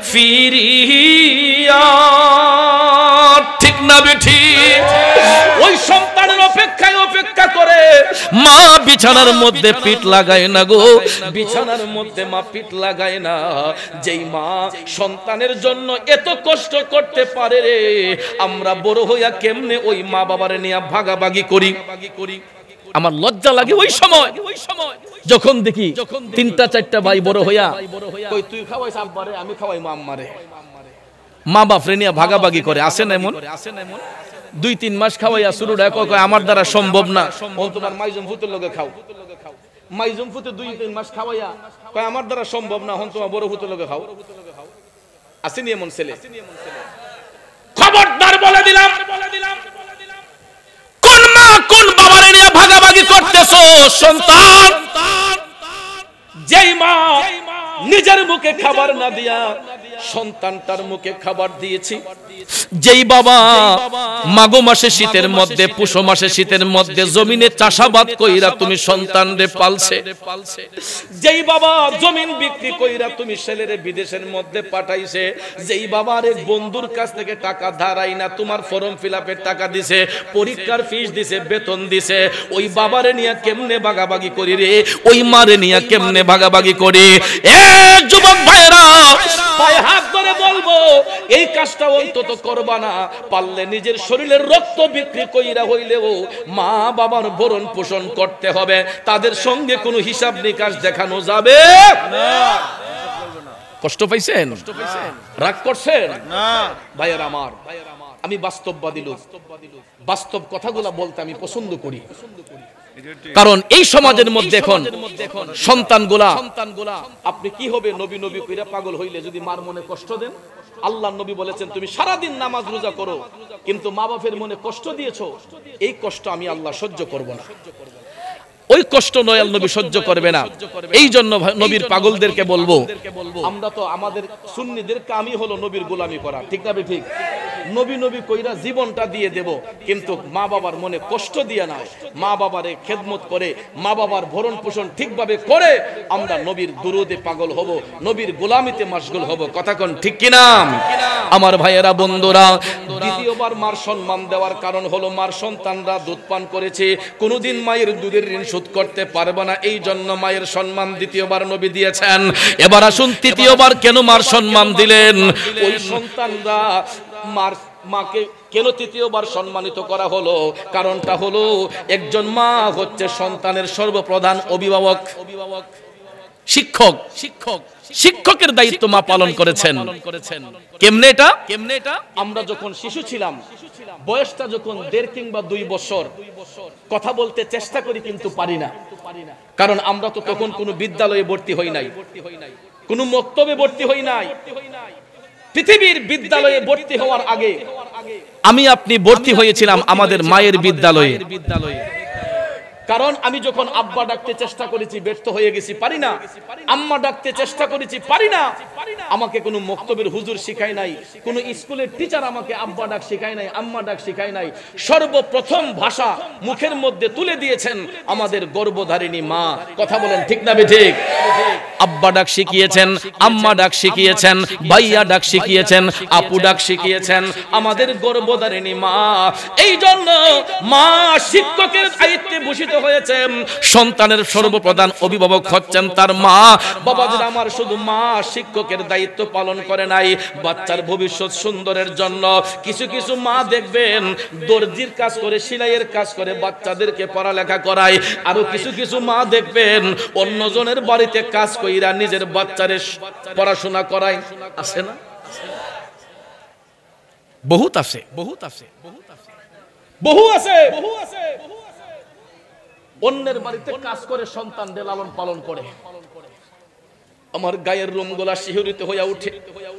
ফিরিয়া, ঠিক না বেঠি? ওই সন্তানের অপেক্ষায় অপেক্ষা করে মা বিছানার মধ্যে পিঠ লাগায় না গো, বিছানার মধ্যে মা পিঠ লাগায় না। যেই মা সন্তানের জন্য এত কষ্ট করতে পারে রে, আমরা বড় হইয়া কেমনে ওই মা বাবারে নিয়ে ভাগাভাগি করি। আমার লজ্জা লাগে ওই সময় যখন দেখি তিনটা চারটা ভাই বড় হইয়া কই তুই খাওয়াইস আব্বারে, আমি খাওয়াই মা আম্মারে, মা বাপরে নিয়ে ভাগাভাগি করে। আসে না এমন? দুই তিন মাস খাওয়াইয়া শুরুটা কয় আমার দ্বারা সম্ভব না, তোমার মাইজুম ফুতের লগে খাও। মাইজুম ফুতে দুই তিন মাস খাওয়াইয়া কয় আমার দ্বারা সম্ভব না, হন তোমার বড় ফুতের লগে খাও। আসেনি এমন ছেলে? খবরদার বলে দিলাম, কোন মা কোন বাবারে নিয়ে ভাগাভাগি করতেছো? সন্তান যেই মা নিজের মুখে খাবার না দিয়া সন্তানটার মুখে খাবার দিয়েছি, যেই বাবা মাঘ মাসে শীতের মধ্যে, পুষ মাসে শীতের মধ্যে জমিনে চাষাবাদ কইরা তুমি সন্তানরে পালছে, যেই বাবা জমিন বিক্রি কইরা তুমি ছেলেরে বিদেশের মধ্যে পাঠাইছে, যেই বাবার এক বন্ধুর কাছ থেকে টাকা ধারাই না তোমার ফর্ম ফিলআপের টাকা দিছে, পরীক্ষার ফিস দিছে, বেতন দিছে, ওই বাবারে নিয়ে কেমনে ভাগাভাগি করি রে? ওই মারে নিয়ে কেমনে ভাগাভাগি করি? এ যুবক ভাইরা, পায়ে হাত ধরে বলবো এই কাজটা অন্তত করবা না। পারলে নিজের শরীরের রক্ত বিক্রি কইরা হইলেও মা বাবার ভরণ পোষণ করতে হবে, তাদের সঙ্গে কোনো হিসাব নিকাশ দেখানো যাবে না। কষ্ট পাইছেন? রাগ করছেন না? ভাইয়ের আমার, আমি বাস্তববাদী লোক, বাস্তব কথাগুলা বলতে আমি পছন্দ করি। কারণ এই সমাজের মধ্যে এখন সন্তানগুলা, আপনি কি হবে নবী নবী কইরা পাগল হইলে যদি মার মনে কষ্ট দেন? আল্লাহ নবী বলেছেন তুমি সারাদিন নামাজ রোজা করো কিন্তু মা বাপের মনে কষ্ট দিয়েছো, এই কষ্ট আমি আল্লাহ সহ্য করব না। ওই কষ্ট দয়াল নবী সহ্য করবে না। এই জন্য নবীর পাগলদেরকে বলবো, আমরা তো আমাদের সুন্নিদেরকে আমি হলো নবীর গোলামি করা, ঠিক না ঠিক? নবী নবী কইরা জীবনটা দিয়ে দেব, কিন্তু মা বাবার মনে কষ্ট দিয়ে না, মা বাবারে খেদমত করে মা বাবার ভরণ পোষণ ঠিকভাবে করে আমরা নবীর দুরুদে পাগল হব, নবীর গোলামিতে মশগুল হব। কথা কোন ঠিক কিনা? আমার ভাইয়েরা বন্ধুরা, দ্বিতীয়বার মার সম্মান দেওয়ার কারণ হলো মার সন্তানরা দুধ পান করেছে, কোনোদিন মায়ের দুধের ঋণ শোধ করতে পারবে না, এই জন্য মায়ের সম্মান দ্বিতীয়বার নবী দিয়েছেন। এবার আসুন তৃতীয়বার কেন মার সম্মান দিলেন? ওই সন্তানরা মার মাকে কেন তৃতীয়বার সম্মানিত করা হলো? কারণটা হলো একজন মা হচ্ছে সন্তানের সর্বপ্রধান অভিভাবক, শিক্ষক। শিক্ষক শিক্ষকের দায়িত্ব মা পালন করেছেন। কেমনে এটা? কেমনে এটা? আমরা যখন শিশু ছিলাম, বয়সটা যখন দেড় কিংবা দুই বছর, কথা বলতে চেষ্টা করি কিন্তু পারি না, কারণ আমরা তো তখন কোনো বিদ্যালয়ে ভর্তি হই নাই, কোনো মক্তবে ভর্তি হই নাই। পৃথিবীর বিদ্যালয়ে ভর্তি হওয়ার আগে আমি আপনি ভর্তি হয়েছিলাম আমাদের মায়ের বিদ্যালয়ে। কারণ আমি যখন আব্বা ডাকতে চেষ্টা করেছি ব্যর্থ হয়ে গেছি, পারি না। আম্মা ডাকতে চেষ্টা করেছি, পারি না। আমাকে কোনো মক্তবের হুজুর শিখায় নাই, কোনো স্কুলের টিচার আমাকে আব্বা ডাক শিখায় নাই, আম্মা ডাক শিখায় নাই। সর্বপ্রথম ভাষা মুখের মধ্যে তুলে দিয়েছেন আমাদের গর্ভধারিণী মা। কথা বলেন ঠিক না ঠিক? আব্বা ডাক শিখিয়েছেন, আম্মা ডাক শিখিয়েছেন, ভাইয়া ডাক শিখিয়েছেন, আপু ডাক শিখিয়েছেন আমাদের গর্ভধারিণী মা। এই জন্য মা শিক্ষকের দায়িত্বে ভূষিত হয়েছেন, সন্তানের সর্বপ্রধান অভিভাবক হচ্ছেন তার মা। বাবাদের আমার শুধু মা শিক্ষকের দায়িত্ব পালন করে নাই, বাচ্চার ভবিষ্যৎ সুন্দরের জন্য কিছু কিছু মা দেখবেন দর্জির কাজ করে, সেলাইয়ের কাজ করে বাচ্চাদেরকে পড়ালেখা করায়। আরো কিছু কিছু মা দেখবেন অন্যজনের বাড়িতে কাজ কইরা নিজের বাচ্চাদের পড়াশোনা করায়। আছে না? বহুত আছে, বহুত আছে, বহু আছে, বহু আছে। অন্যের বাড়িতে কাজ করে সন্তানদের লালন পালন করে। আমার গায়ের রোমগুলা শিহরিত হয়ে ওঠে।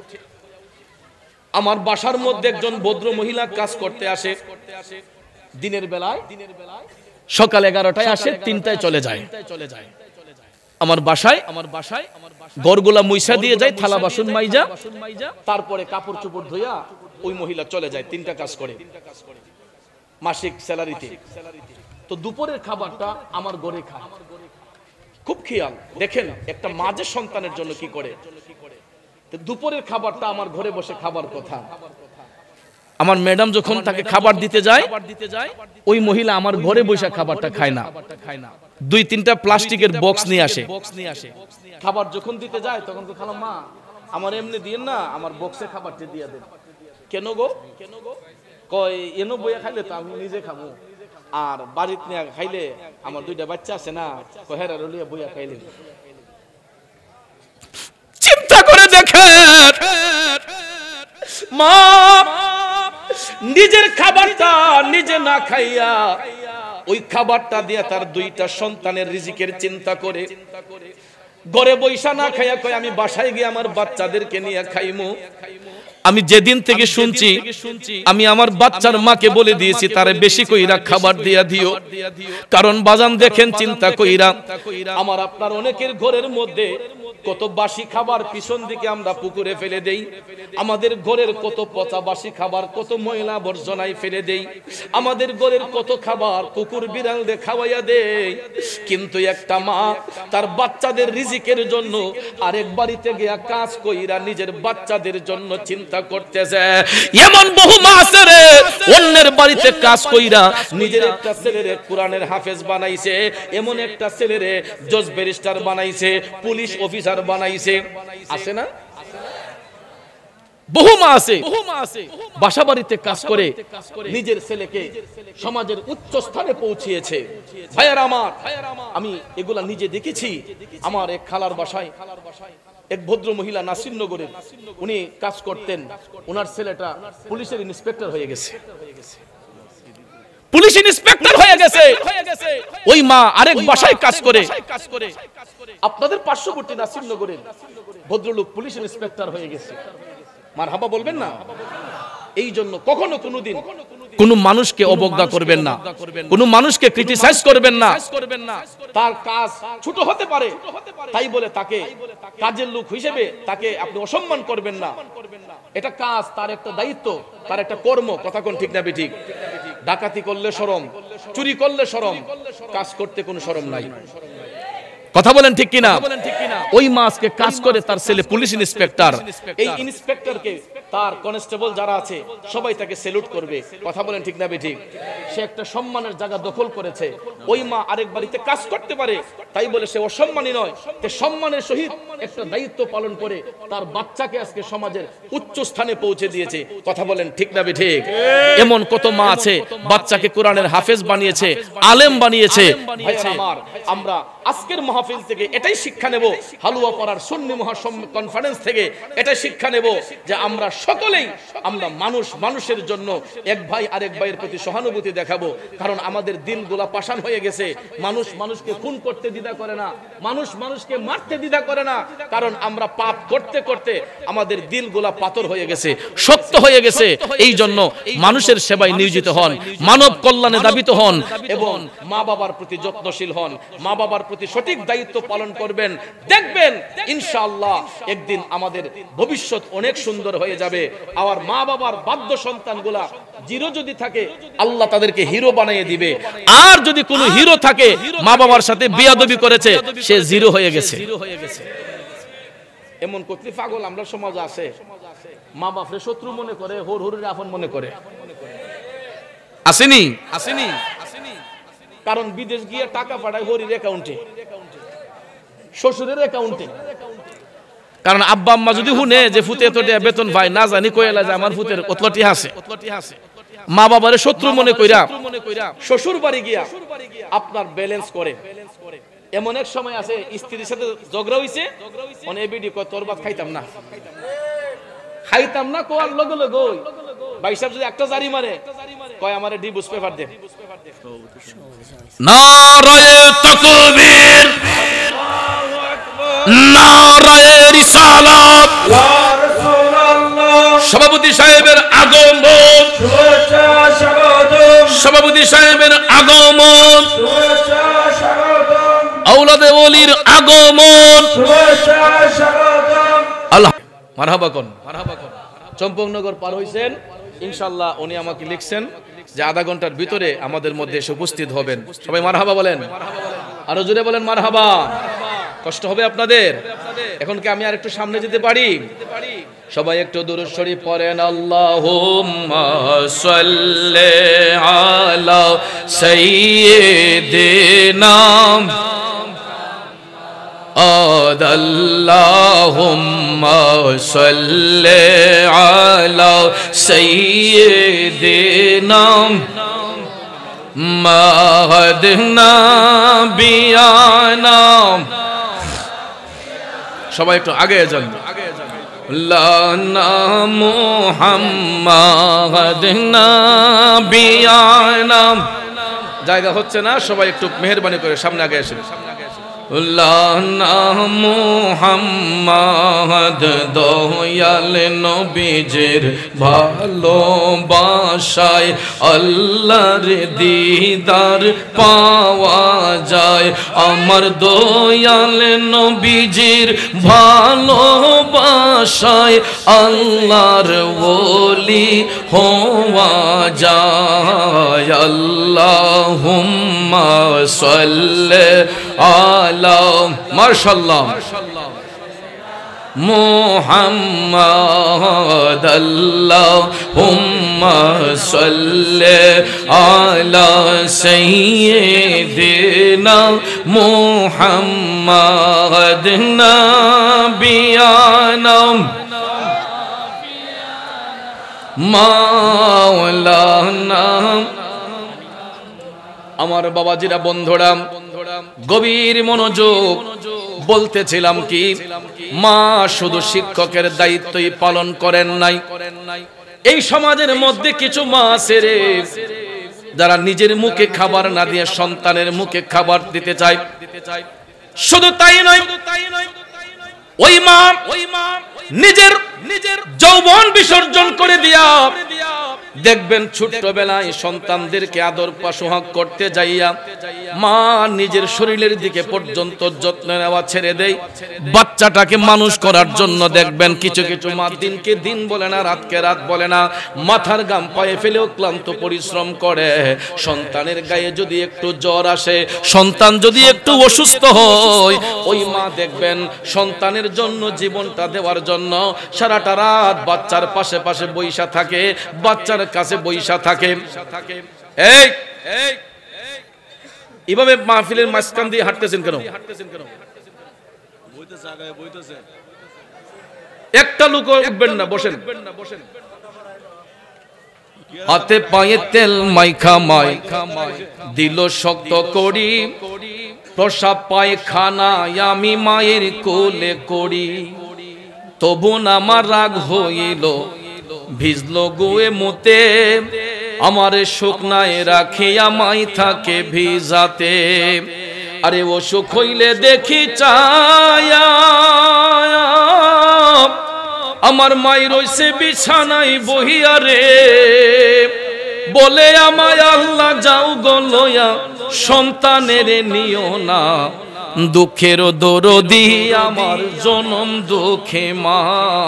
আমার বাসার মধ্যে একজন ভদ্র মহিলা কাজ করতে আসে দিনের বেলায়, সকাল এগারোটায় আসে, তিনটায় চলে যায়। আমার বাসায় আমার বাসায় গড়গুলা মুইসা দিয়ে যায়, থালা বাসন মাইজা, তারপরে কাপড় চোপড় ধুইয়া ওই মহিলা চলে যায়। তিনটা কাজ করে মাসিক স্যালারিতে। তো দুপুরের খাবারটা আমার ঘরে খায়। খুব খেয়াল দেখেন একটা মাঝে সন্তানের জন্য কি করে। তো দুপুরের খাবারটা আমার ঘরে বসে খাবার কথা। আমার ম্যাডাম যখন তাকে খাবার দিতে যায়, ওই মহিলা আমার ঘরে বসে খাবারটা খায় না, দুই তিনটা প্লাস্টিকের বক্স নিয়ে আসে। খাবার যখন দিতে যায় তখন তো খালাম, মা আমার এমনি দিয়েন না, আমার বক্সে খাবারটা দিয়ে দেন। কেন গো? কেন গো? কয় এনো বইয়া খাইলে তো আমি নিজে খাবো, আর বাড়িতে নিয়ে খাইলে আমার দুইটা বাচ্চা আছে না, হেরা রলিয়া বইয়া খাইলে। চিন্তা করে দেখেন, মা নিজের খাবারটা নিজে না খাইয়া ওই খাবারটা দিয়ে তার দুইটা সন্তানের রিজিকের চিন্তা করে ঘরে বৈশা না খাইয়া কয় আমি বাসায় গিয়ে আমার বাচ্চাদেরকে নিয়ে খাইমু। আমি যেদিন থেকে শুনছি, আমি আমার বাচ্চার মাকে বলে দিয়েছি তারে বেশি কইরা খাবার দিয়া দিও। কারণ বাজান দেখেন চিন্তা কইরা, আমার আপনার অনেকের ঘরের মধ্যে কত বাসি খাবার পিছন দিকে আমরা পুকুরে ফেলে দেই। আমাদের ঘরের কত পচা বাসি খাবার, কত ময়লা বর্জনায় ফেলে দেই। আমাদের ঘরের কত খাবার কুকুর বিড়াল দিয়ে খাওয়াইয়া দেই। কিন্তু একটা মা তার বাচ্চাদের রিজিকের জন্য আরেক বাড়িতে গিয়া কাজ কইরা নিজের বাচ্চাদের জন্য চিন্তা করতেছে। এমন বহু মা আছে রে, অন্যের বাড়িতে কাজ কইরা নিজের একটা ছেলেরে কোরআনের হাফেজ বানাইছে, এমন একটা ছেলেরে জজ ব্যারিস্টার বানাইছে, পুলিশ অফিসার বানাইছে। আছে না? বহু মা আছে, বাসা বাড়িতে কাজ করে নিজের ছেলেকে সমাজের উচ্চ স্থানে পৌঁছিয়েছে। ভাইয়ারা আমার, আমি এগুলা নিজে দেখেছি। আমার এক খালার বাসায় এক ভদ্র মহিলা নাসিরনগরের, উনি কাজ করতেন, ওনার ছেলেটা পুলিশের ইন্সপেক্টর হয়ে গেছে। পুলিশ ইন্সপেক্টর হয়ে গেছে। ওই মা আরেক বাসায় কাজ করে, আপনাদের পার্শ্ববর্তী নাসিরনগরের ভদ্রলোক পুলিশ ইন্সপেক্টর হয়ে গেছে। মারহাবা বলবেন না? এই জন্য কখনো কোনোদিন কোনো মানুষকে অবজ্ঞা করবেন না, কোনো মানুষকে ক্রিটিসাইজ করবেন না। তার কাজ ছোট হতে পারে, তাই বলে তাকে কাজের লোক হিসেবে তাকে আপনি অসম্মান করবেন না। এটা কাজ, তার একটা দায়িত্ব, তার একটা কর্ম। কথা কোন ঠিক না বেঠিক? ডাকাতি করলে শরম, চুরি করলে শরম, কাজ করতে কোনো শরম নাই। কথা বলেন ঠিক কিনা? ওই মাসকে কাজ করে তার ছেলে পুলিশ ইন্সপেক্টর, এই ইন্সপেক্টরকে তার কনস্টেবল যারা আছে সবাই তাকে স্যালুট করবে। কথা বলেন ঠিক না বেঠিক? সে একটা সম্মানের জায়গা দখল করেছে। ওই মা আরেক বাড়িতে কাজ করতে পারে, তাই বলে সে অসম্মানী নয়। সে সম্মানের সহিত একটা দায়িত্ব পালন করে তার বাচ্চাকে আজকে সমাজের উচ্চ স্থানে পৌঁছে দিয়েছে। কথা বলেন ঠিক না বেঠিক? এমন কত মা আছে বাচ্চাকে কোরআনের হাফেজ বানিয়েছে, আলেম বানিয়েছে। ভাইরা আমার, আমরা আজকের মাহফিল থেকে এটাই শিক্ষা নেব, হালুয়া পাড়ার সুন্নি মহা কনফারেন্স থেকে এটাই শিক্ষা নেব যে আমরা সকলেই আমরা মানুষ, মানুষের জন্য এক ভাই আরেক ভাইয়ের প্রতি সহানুভূতি দেখাবো। কারণ আমাদের দিলগুলা পাষাণ হয়ে গেছে। মানুষ মানুষকে খুন করতে দ্বিধা করে না, মানুষ মানুষকে মারতে দ্বিধা করে না। কারণ আমরা পাপ করতে করতে আমাদের দিলগুলা পাথর হয়ে গেছে, শক্ত হয়ে গেছে। এই জন্য মানুষের সেবায় নিয়োজিত হন, মানব কল্যাণে দাবিত হন এবং মা বাবার প্রতি যত্নশীল হন। মা বাবার প্রতি সঠিক দায়িত্ব পালন করবেন, দেখবেন ইনশাআল্লাহ একদিন আমাদের ভবিষ্যৎ অনেক সুন্দর হয়ে যাবে। আর মা বাবার বাধ্য সন্তানগুলা জিরো যদি থাকে আল্লাহ তাদেরকে হিরো বানিয়ে দিবে। আর যদি কোনো হিরো থাকে মা বাবার সাথে বিয়াদবি করেছে, সে জিরো হয়ে গেছে। এমন কতটি পাগল আমরা সমাজে আছে, মা বাপরে শত্রু মনে করে, হোর হোরের আপন মনে করে। আসেনি আসেনি কারণ বিদেশ গিয়ে টাকা পাঠায় হরির অ্যাকাউন্টে, শ্বশুরের অ্যাকাউন্টে। কারণ আব্বা আম্মা যদি শুনে যে ফুতে এত বেতন ভাই, না জানি কইলা যে আমার ফুতের অতলটি আছে, মা বাবারে শত্রু মনে কইরা শ্বশুর বাড়ি গিয়া আপনার ব্যালেন্স করে। এমন এক সময় আছে স্ত্রীর সাথে ঝগড়া হইছে, মানে এবিডি কয় তোর ভাত খাইতাম না, খাইতাম না কোয়ার লগে লগে ভাই সাহেব যদি একটা জারি মারে কয় আমারে ডিভোর্স পেপার দে। নারায়ে তাকবীর, নারায়ে রিসালাত, ইয়া রাসূলুল্লাহ। সভাপতি সাহেবের আগমন, শুভেচ্ছা স্বাগতম। সভাপতি সাহেবের আগমন, শুভেচ্ছা স্বাগতম। আওলাদে ওলির আগমন, শুভেচ্ছা স্বাগতম। আল্লাহ মারহাবা কোন, মারহাবা কোন। চম্পকনগর পার হইছেন, ইনশাআল্লাহ উনি আমাকে লিখছেন যে আধা ঘন্টার ভিতরে আমাদের মধ্যে এসে উপস্থিত হবেন। সবাই মারহাবা বলেন, আরো জোরে বলেন মারহাবা। কষ্ট হবে আপনাদের? এখন কি আমি আর একটু সামনে যেতে পারি? সবাই একটু দুরূদ শরীফ পড়েন। আল্লাহুম্মা সাল্লি আলা সাইয়্যিদিনা আল্লাহুম্মা সাল্লি আলা সাইয়্যিদিনা মাহাদিনা বিয়ানা। সবাই একটু আগে যান। লানা মুহাম্মাদিনা বিয়ানা। জায়গা হচ্ছে না, সবাই একটু মেহেরবানি করে সামনে আগে আসেন। লানা মুহাম্মাদ দয়াল নবীজির ভালোবাসায় আল্লাহর দিদার পাওয়া যায়। আমার দয়াল নবীজির ভালোবাসায় আল্লাহর ওলি হওয়া যায়। আল্লাহুম্মা সাল্লি আলা মাশাআল্লাহ মুহাম্মাদ। আল্লাহুম্মা সাল্লি আলা সাইয়্যিদিনা মুহাম্মাদ নাবিয়ানা মাওলানা। আমার বাবাজিরা, বন্ধুরা, গভীর মনোযোগ। বলতেছিলাম কি, মা শুধু শিক্ষকের দায়িত্বই পালন করেন নাই। এই সমাজের মধ্যে কিছু মা আছে রে, যারা নিজের মুখে খাবার না দিয়ে সন্তানের মুখে খাবার দিতে চায়। শুধু তাই নয়, ওই মা ওই মা নিজের নিজের যৌবন বিসর্জন করে দিয়া দেখবেন ছোট্টবেলায় সন্তানদেরকে আদর সোহাগ করতে যাইয়া মা নিজের শরীরের দিকে পর্যন্ত যত্ন নেওয়া ছেড়ে দেয়। বাচ্চাটাকে মানুষ করার জন্য দেখবেন কিছু কিছু মা দিনকে দিন বলে না, রাতকে রাত বলে না, মাথার গাম পায়ে ফেলেও ক্লান্ত পরিশ্রম করে। সন্তানের গায়ে যদি একটু জ্বর আসে, সন্তান যদি একটু অসুস্থ হয়, ওই মা দেখবেন সন্তানের জন্য জীবনটা দেওয়ার জন্য সারাটা রাত বাচ্চার পাশে পাশে বইসা থাকে, বাচ্চার কাছে বইসা থাকে। এই এভাবে মাহফিলের মাঝখান দিয়ে হাঁটতেছেন কেন? একটা লোক উঠবেন না, বসেন। হাতে পায়ে তেল মাইখা মাই দিল শক্ত করি, প্রসাব পায়খানা আমি মায়ের কোলে করি, তবু আমার রাগ হইল ভিজলো গোয়ে মুতে, আমার শুকনায় রাখি আমায় থাকে ভিজাতে। আরে ও সুখ হইলে দেখি চায়া আমার মাই রইছে বিছানায় বহিয়া রে, বলে আমায় আল্লাহ যাও গো লয়া সন্তানের নিও না, দুঃখের দরদি আমার জনম দুঃখে মা,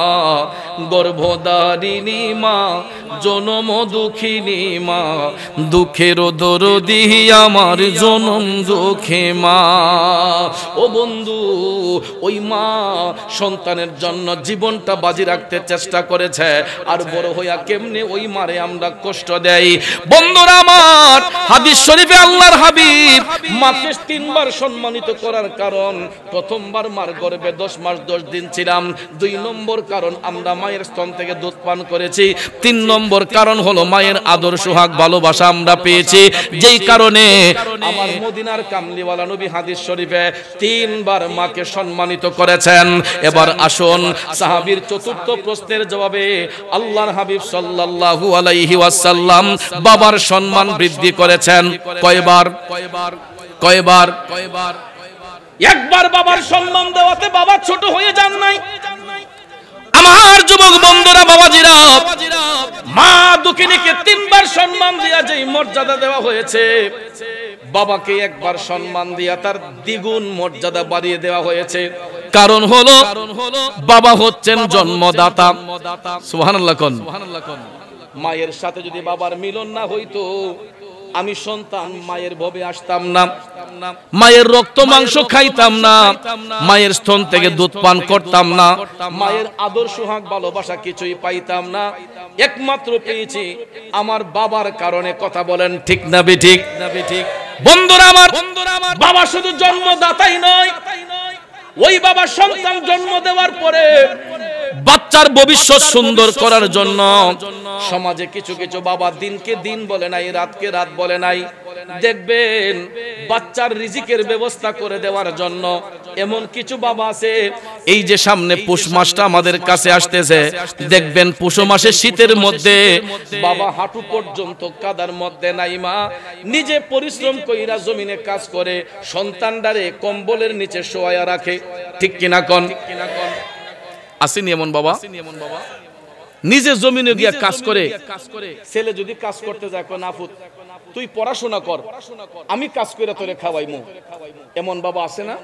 গর্ভধারিণী মা জনম দুঃখিনী মা, দুঃখের দরদি আমার জনম দুঃখে মা। ও বন্ধু, ওই মা সন্তানের জন্য জীবনটা বাজি রাখতে চেষ্টা করেছে, আর বড় হইয়া কেমনে ওই মারে আমরা কষ্ট দেই। বন্ধুরা আমার, হাদিস শরীফে আল্লাহর হাবিব মাকে তিনবার সম্মানিত করার কারণ, প্রথমবার মার গর্ভে দশ মাস দশ দিন ছিলাম, দুই নম্বর কারণ আমরা মায়ের স্তন থেকে দুধ পান করেছি, তিন নম্বর কারণ হলো মায়ের আদর সোহাগ ভালোবাসা আমরা পেয়েছি, যেই কারণে আমার মদিনার কামলিওয়ালা নবী হাদিস শরীফে তিনবার মাকে সম্মানিত করেছেন। এবার আসুন সাহাবীর চতুর্থ প্রশ্নের জবাবে আল্লাহর হাবিব সাল্লাল্লাহু আলাইহি ওয়াসাল্লাম বাবার সম্মান বৃদ্ধি করেছেন কয়বার? কয়বার? কয়বার? কয়বার? একবার বাবার সম্মান দেওয়াতে বাবা ছোট হয়ে যান নাই। আমার যুবক বন্ধুরা, বাবাজিরা, মা দুঃখিনীকে তিনবার সম্মান দিয়া যেই মর্যাদা দেওয়া হয়েছে, বাবাকে একবার সম্মান দিয়া তার দ্বিগুণ মর্যাদা বাড়িয়ে দেওয়া হয়েছে। কারণ হলো বাবা হচ্ছেন জন্মদাতা। সুবহানাল্লাহ কোন। মায়ের সাথে যদি বাবার মিলন না হইতো, আমি সন্তান মায়ের ভবে আসতাম না, মায়ের রক্ত মাংস খাইতাম না, মায়ের স্তন থেকে দুধ পান করতাম না, মায়ের আদর সোহাগ ভালোবাসা কিছুই পাইতাম না। একমাত্র পেয়েছি আমার বাবার কারণে। কথা বলেন ঠিক না বেঠিক? বন্ধুরা আমার, বাবা শুধু জন্মদাতাই নয়, ওই বাবা সন্তান জন্ম দেওয়ার পরে বাচ্চার ভবিষ্যৎ সুন্দর করার জন্য সমাজে কিছু কিছু বাবা দিনকে দিন বলে নাই, রাতকে রাত বলে নাই। দেখবেন বাচ্চার রিজিকের ব্যবস্থা করে দেওয়ার জন্য এমন কিছু বাবা আছে। এই যে সামনে পৌষ মাসটা আমাদের কাছে আসতেছে, দেখবেন পৌষ মাসে শীতের মধ্যে বাবা হাঁটু পর্যন্ত কাদার মধ্যে নাইমা নিজে পরিশ্রম কইরা জমিনে কাজ করে সন্তানটারে কম্বলের নিচে শোয়া রাখে। ঠিক কিনা কোন? আসেনি এমন বাবা? নিজে জমিনে গিয়া কাজ করে। ছেলে যদি কাজ করতে যায়, কয় নাফুত তুই পড়াশোনা কর, আমি কাজ করে তোরে খাওয়াইমু। এমন বাবা আছে না?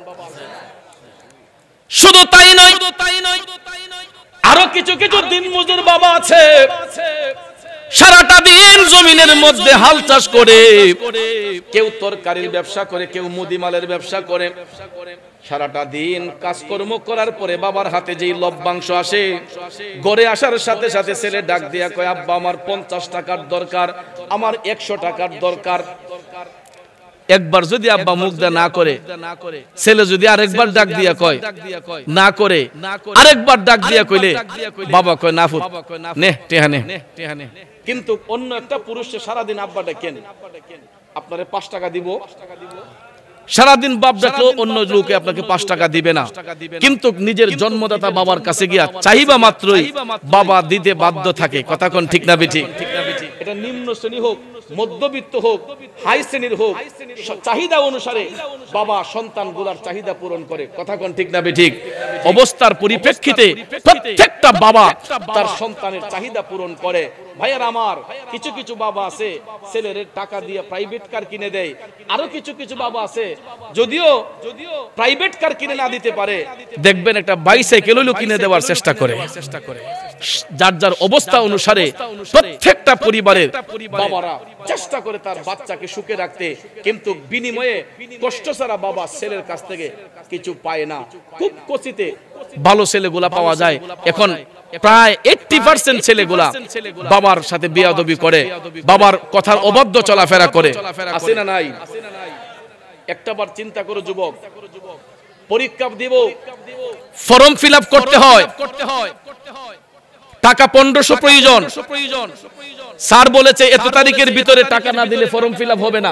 শুধু তাই নয়, আরো কিছু কিছু দিন মজুর বাবা আছে, সারাটা দিন জমিনের মধ্যে হাল চাষ করে, কেউ তরকারির ব্যবসা করে, কেউ মুদিমালের ব্যবসা করে। সারাটা দিন কাজকর্ম করার পরে বাবার হাতে যেই লভ্যাংশ আসে, ঘরে আসার সাথে সাথে ছেলে ডাক দিয়া কয়, আব্বা আমার পঞ্চাশ টাকার দরকার, আমার একশো টাকার দরকার। একবার যদি আব্বা মুখ দা না করে, ছেলে যদি আরেকবার ডাক দিয়া কয় না করে, আরেকবার ডাক দিয়া কইলে বাবা কয় নাফুত নে টেহা নে। কিন্তু অন্য একটা পুরুষে সারাদিন আব্বা ডাকেন, আপনারে পাঁচ টাকা দিব, সারাদিন বাপ ডাকলো অন্য লোকে আপনাকে পাঁচ টাকা দিবে না। কিন্তু নিজের জন্মদাতা বাবার কাছে গিয়া চাইবা মাত্রই বাবা দিতে বাধ্য থাকে। কথা কোন ঠিক না বেঠিক? এটা নিম্ন শ্রেণী হোক, মধ্যবিত্ত হোক, হাই শ্রেণীর হোক, চাহিদা অনুসারে বাবা সন্তানগুলোর চাহিদা পূরণ করে। কথা কোন ঠিক না বেঠিক? অবস্থার পরিপ্রেক্ষিতে প্রত্যেকটা বাবা তার সন্তানের চাহিদা পূরণ করে। ভাইয়ার আমার, কিছু কিছু বাবা আছে ছেলের টাকা দিয়ে প্রাইভেট কার কিনে দেয়, আরো কিছু কিছু বাবা আছে যদিও যদিও প্রাইভেট কার কিনে না দিতে পারে, দেখবেন একটা বাইসাইকেল হইলো কিনে দেওয়ার চেষ্টা করে। যার যার অবস্থা অনুসারে প্রত্যেকটা পরিবারের বাবারা চেষ্টা করে তার বাচ্চাকে সুখে রাখতে, কিন্তু বিনিময়ে কষ্ট ছাড়া বাবা ছেলের কাছ থেকে কিছু পায় না। খুব কচিতে ভালো ছেলেগুলা পাওয়া যায়। এখন প্রায় আশি পার্সেন্ট ছেলেগুলা বাবার সাথে বেয়াদবি করে, বাবার কথার অবাধ্য চলাফেরা করে। আছে না নাই? একটাবার চিন্তা করো যুবক, পরীক্ষা দিব, ফর্ম ফিল আপ করতে হয়, টাকা পনেরোশো প্রয়োজন, স্যার বলেছে এত তারিখের ভিতরে টাকা না দিলে ফর্ম ফিল আপ হবে না।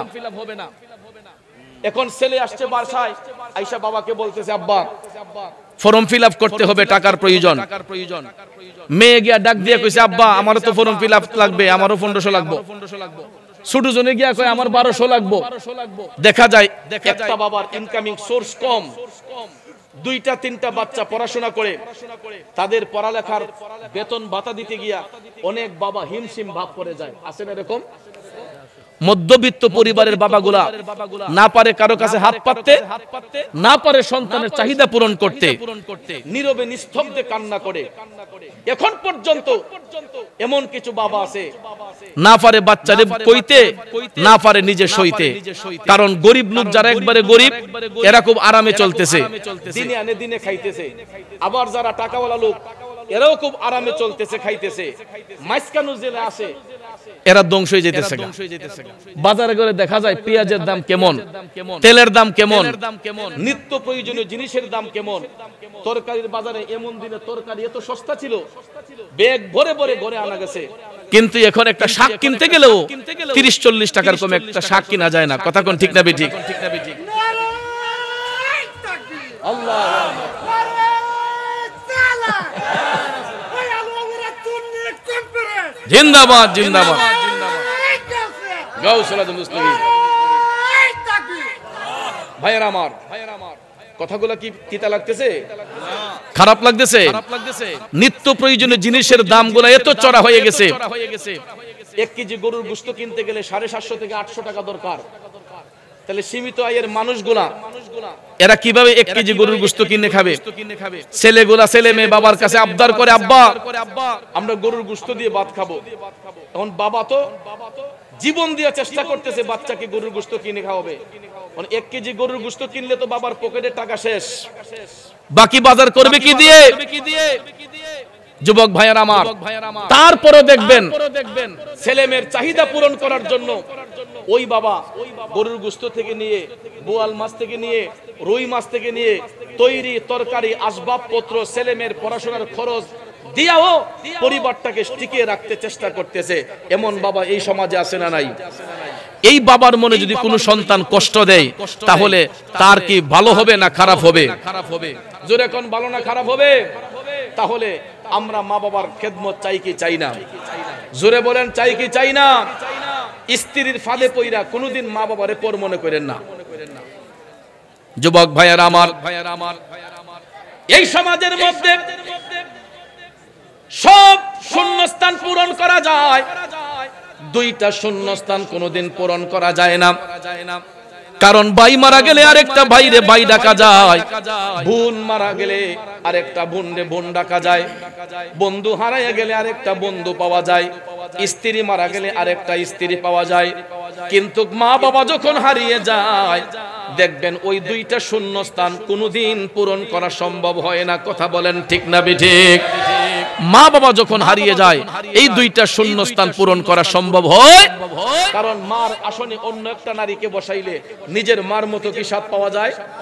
এখন ছেলে আসছে বাসায়, আইসা বাবাকে বলতেছে আব্বা ফর্ম ফিল আপ করতে হবে, টাকার প্রয়োজন। মেয়ে গিয়া ডাক দিয়ে কইছে আব্বা আমারও তো ফর্ম ফিল আপ লাগবে, আমারও পনেরোশো লাগবে। ছোট জনে গিয়া কয় আমার বারোশো লাগবে। দেখা যায় একটা বাবার ইনকামিং সোর্স কম, দুইটা তিনটা বাচ্চা পড়াশোনা করে, তাদের পড়ালেখার বেতন ভাতা দিতে গিয়া অনেক বাবা হিমশিম ভাব করে যায়। আছে না এরকম? মধ্যবিত্ত পরিবারের বাবাগুলা না পারে কারো কাছে হাত পাততে, না পারে সন্তানের চাহিদা পূরণ করতে, নীরবে নিস্তব্ধে কান্না করে। এখন পর্যন্ত এমন কিছু বাবা আছে না পারে বাচ্চাদের কইতে, না পারে নিজে সইতে। কারণ গরিব লোক যারা একবারে গরিব, এরা খুব আরামে চলতেছে, দিনে আনে দিনে খাইতেছে। আবার যারা টাকাওয়ালা লোক, এরাও খুব আরামে চলতেছে, খাইতেছে। মাইসকানু জেলে আসে, এরা ধ্বংস হয়ে যেতেছে। বাজারে গেলে দেখা যায় পেঁয়াজের দাম কেমন, তেলের দাম কেমন, নিত্য প্রয়োজনীয় জিনিসের দাম কেমন। তরকারির বাজারে এমন দিনে তরকারি এত সস্তা ছিল, ব্যাগ ভরে ভরে ঘরে আনা গেছে, কিন্তু এখন একটা শাক কিনতে গেলেও তিরিশ চল্লিশ টাকার কমে একটা শাক কিনা যায় না। কথা কোন ঠিক না বেঠিক? আল্লাহ জিন্দাবাদ, জিন্দাবাদ, গাউসুল মুসলিমিন। ভাইয়েরা আমার, কথাগুলো কি তিতা লাগতেছে? খারাপ লাগতেছে? নিত্য প্রয়োজনীয় জিনিসের দামগুলো এত চড়া হয়ে গেছে। এক কেজি গরুর গোশত কিনতে গেলে সাড়ে সাতশো থেকে আটশো টাকা দরকার। তাহলে সীমিত আয়ের মানুষগুলা এরা কিভাবে এক কেজি গরুর গোশত কিনে খাবে? ছেলেগুলা ছেলে মেয়ে বাবার কাছে আবদার করে আব্বা আমরা গরুর গোশত দিয়ে ভাত খাবো। এখন বাবা তো জীবন দিয়ে চেষ্টা করতেছে বাচ্চাকে গরুর গোশত কিনে খাওয়াবে। এক কেজি গরুর গোশত কিনলে তো বাবার পকেটের টাকা শেষ, বাকি বাজার করবে কি দিয়ে? যুবক ভাইয়ের আমার, তারপরে দেখবেন ছেলে মেয়ের চাহিদা পূরণ করার জন্য ওই বাবা গরুর গোশত থেকে নিয়ে, বোয়াল মাছ থেকে নিয়ে, রুই মাছ থেকে নিয়ে তৈরি তরকারি, আসবাবপত্র, ছেলে মেয়ের পড়াশোনার খরচ দিয়াও পরিবারটাকে টিকিয়ে রাখতে চেষ্টা করতেছে। এমন বাবা এই সমাজে আছে না নাই? এই বাবার মনে যদি কোনো সন্তান কষ্ট দেয়, তাহলে তার কি ভালো হবে না খারাপ হবে? জোরে কোন ভালো না খারাপ হবে? তাহলে আমরা মা বাবার খেদমত চাই কি চাই না? জোরে বলেন চাই কি চাই না? স্ত্রীর ফাঁদে পইরা কোনোদিন মা বাবারে পর মনে করেন না। যুবক ভাইয়ের আমার, এই সমাজের মধ্যে সব শূন্যস্থান পূরণ করা যায়, দুইটা শূন্যস্থান কোনোদিন পূরণ করা যায় না। কারণ ভাই মারা গেলে আরেকটা ভাইরে ভাই ডাকা যায়, বোন মারা গেলে আরেকটা বোন রে বোন ডাকা যায়, বন্ধু হারাইয়া গেলে আরেকটা বন্ধু পাওয়া যায়, স্ত্রী মারা গেলে আরেকটা স্ত্রী পাওয়া যায়। কিন্তু মা বাবা যখন হারিয়ে যায়, দেখবেন ওই দুইটা শূন্যস্থান কোনোদিন পূরণ করা সম্ভব হয় না। কথা বলেন ঠিক না বেঠিক? মা বাবা যখন হারিয়ে যায়, এই দুইটা শূন্যস্থান পূরণ করা সম্ভব হয়, কারণ মার আসনে অন্য একটা নারীকে বসাইলে নিজের মার মতো কি স্বাদ পাওয়া যায়?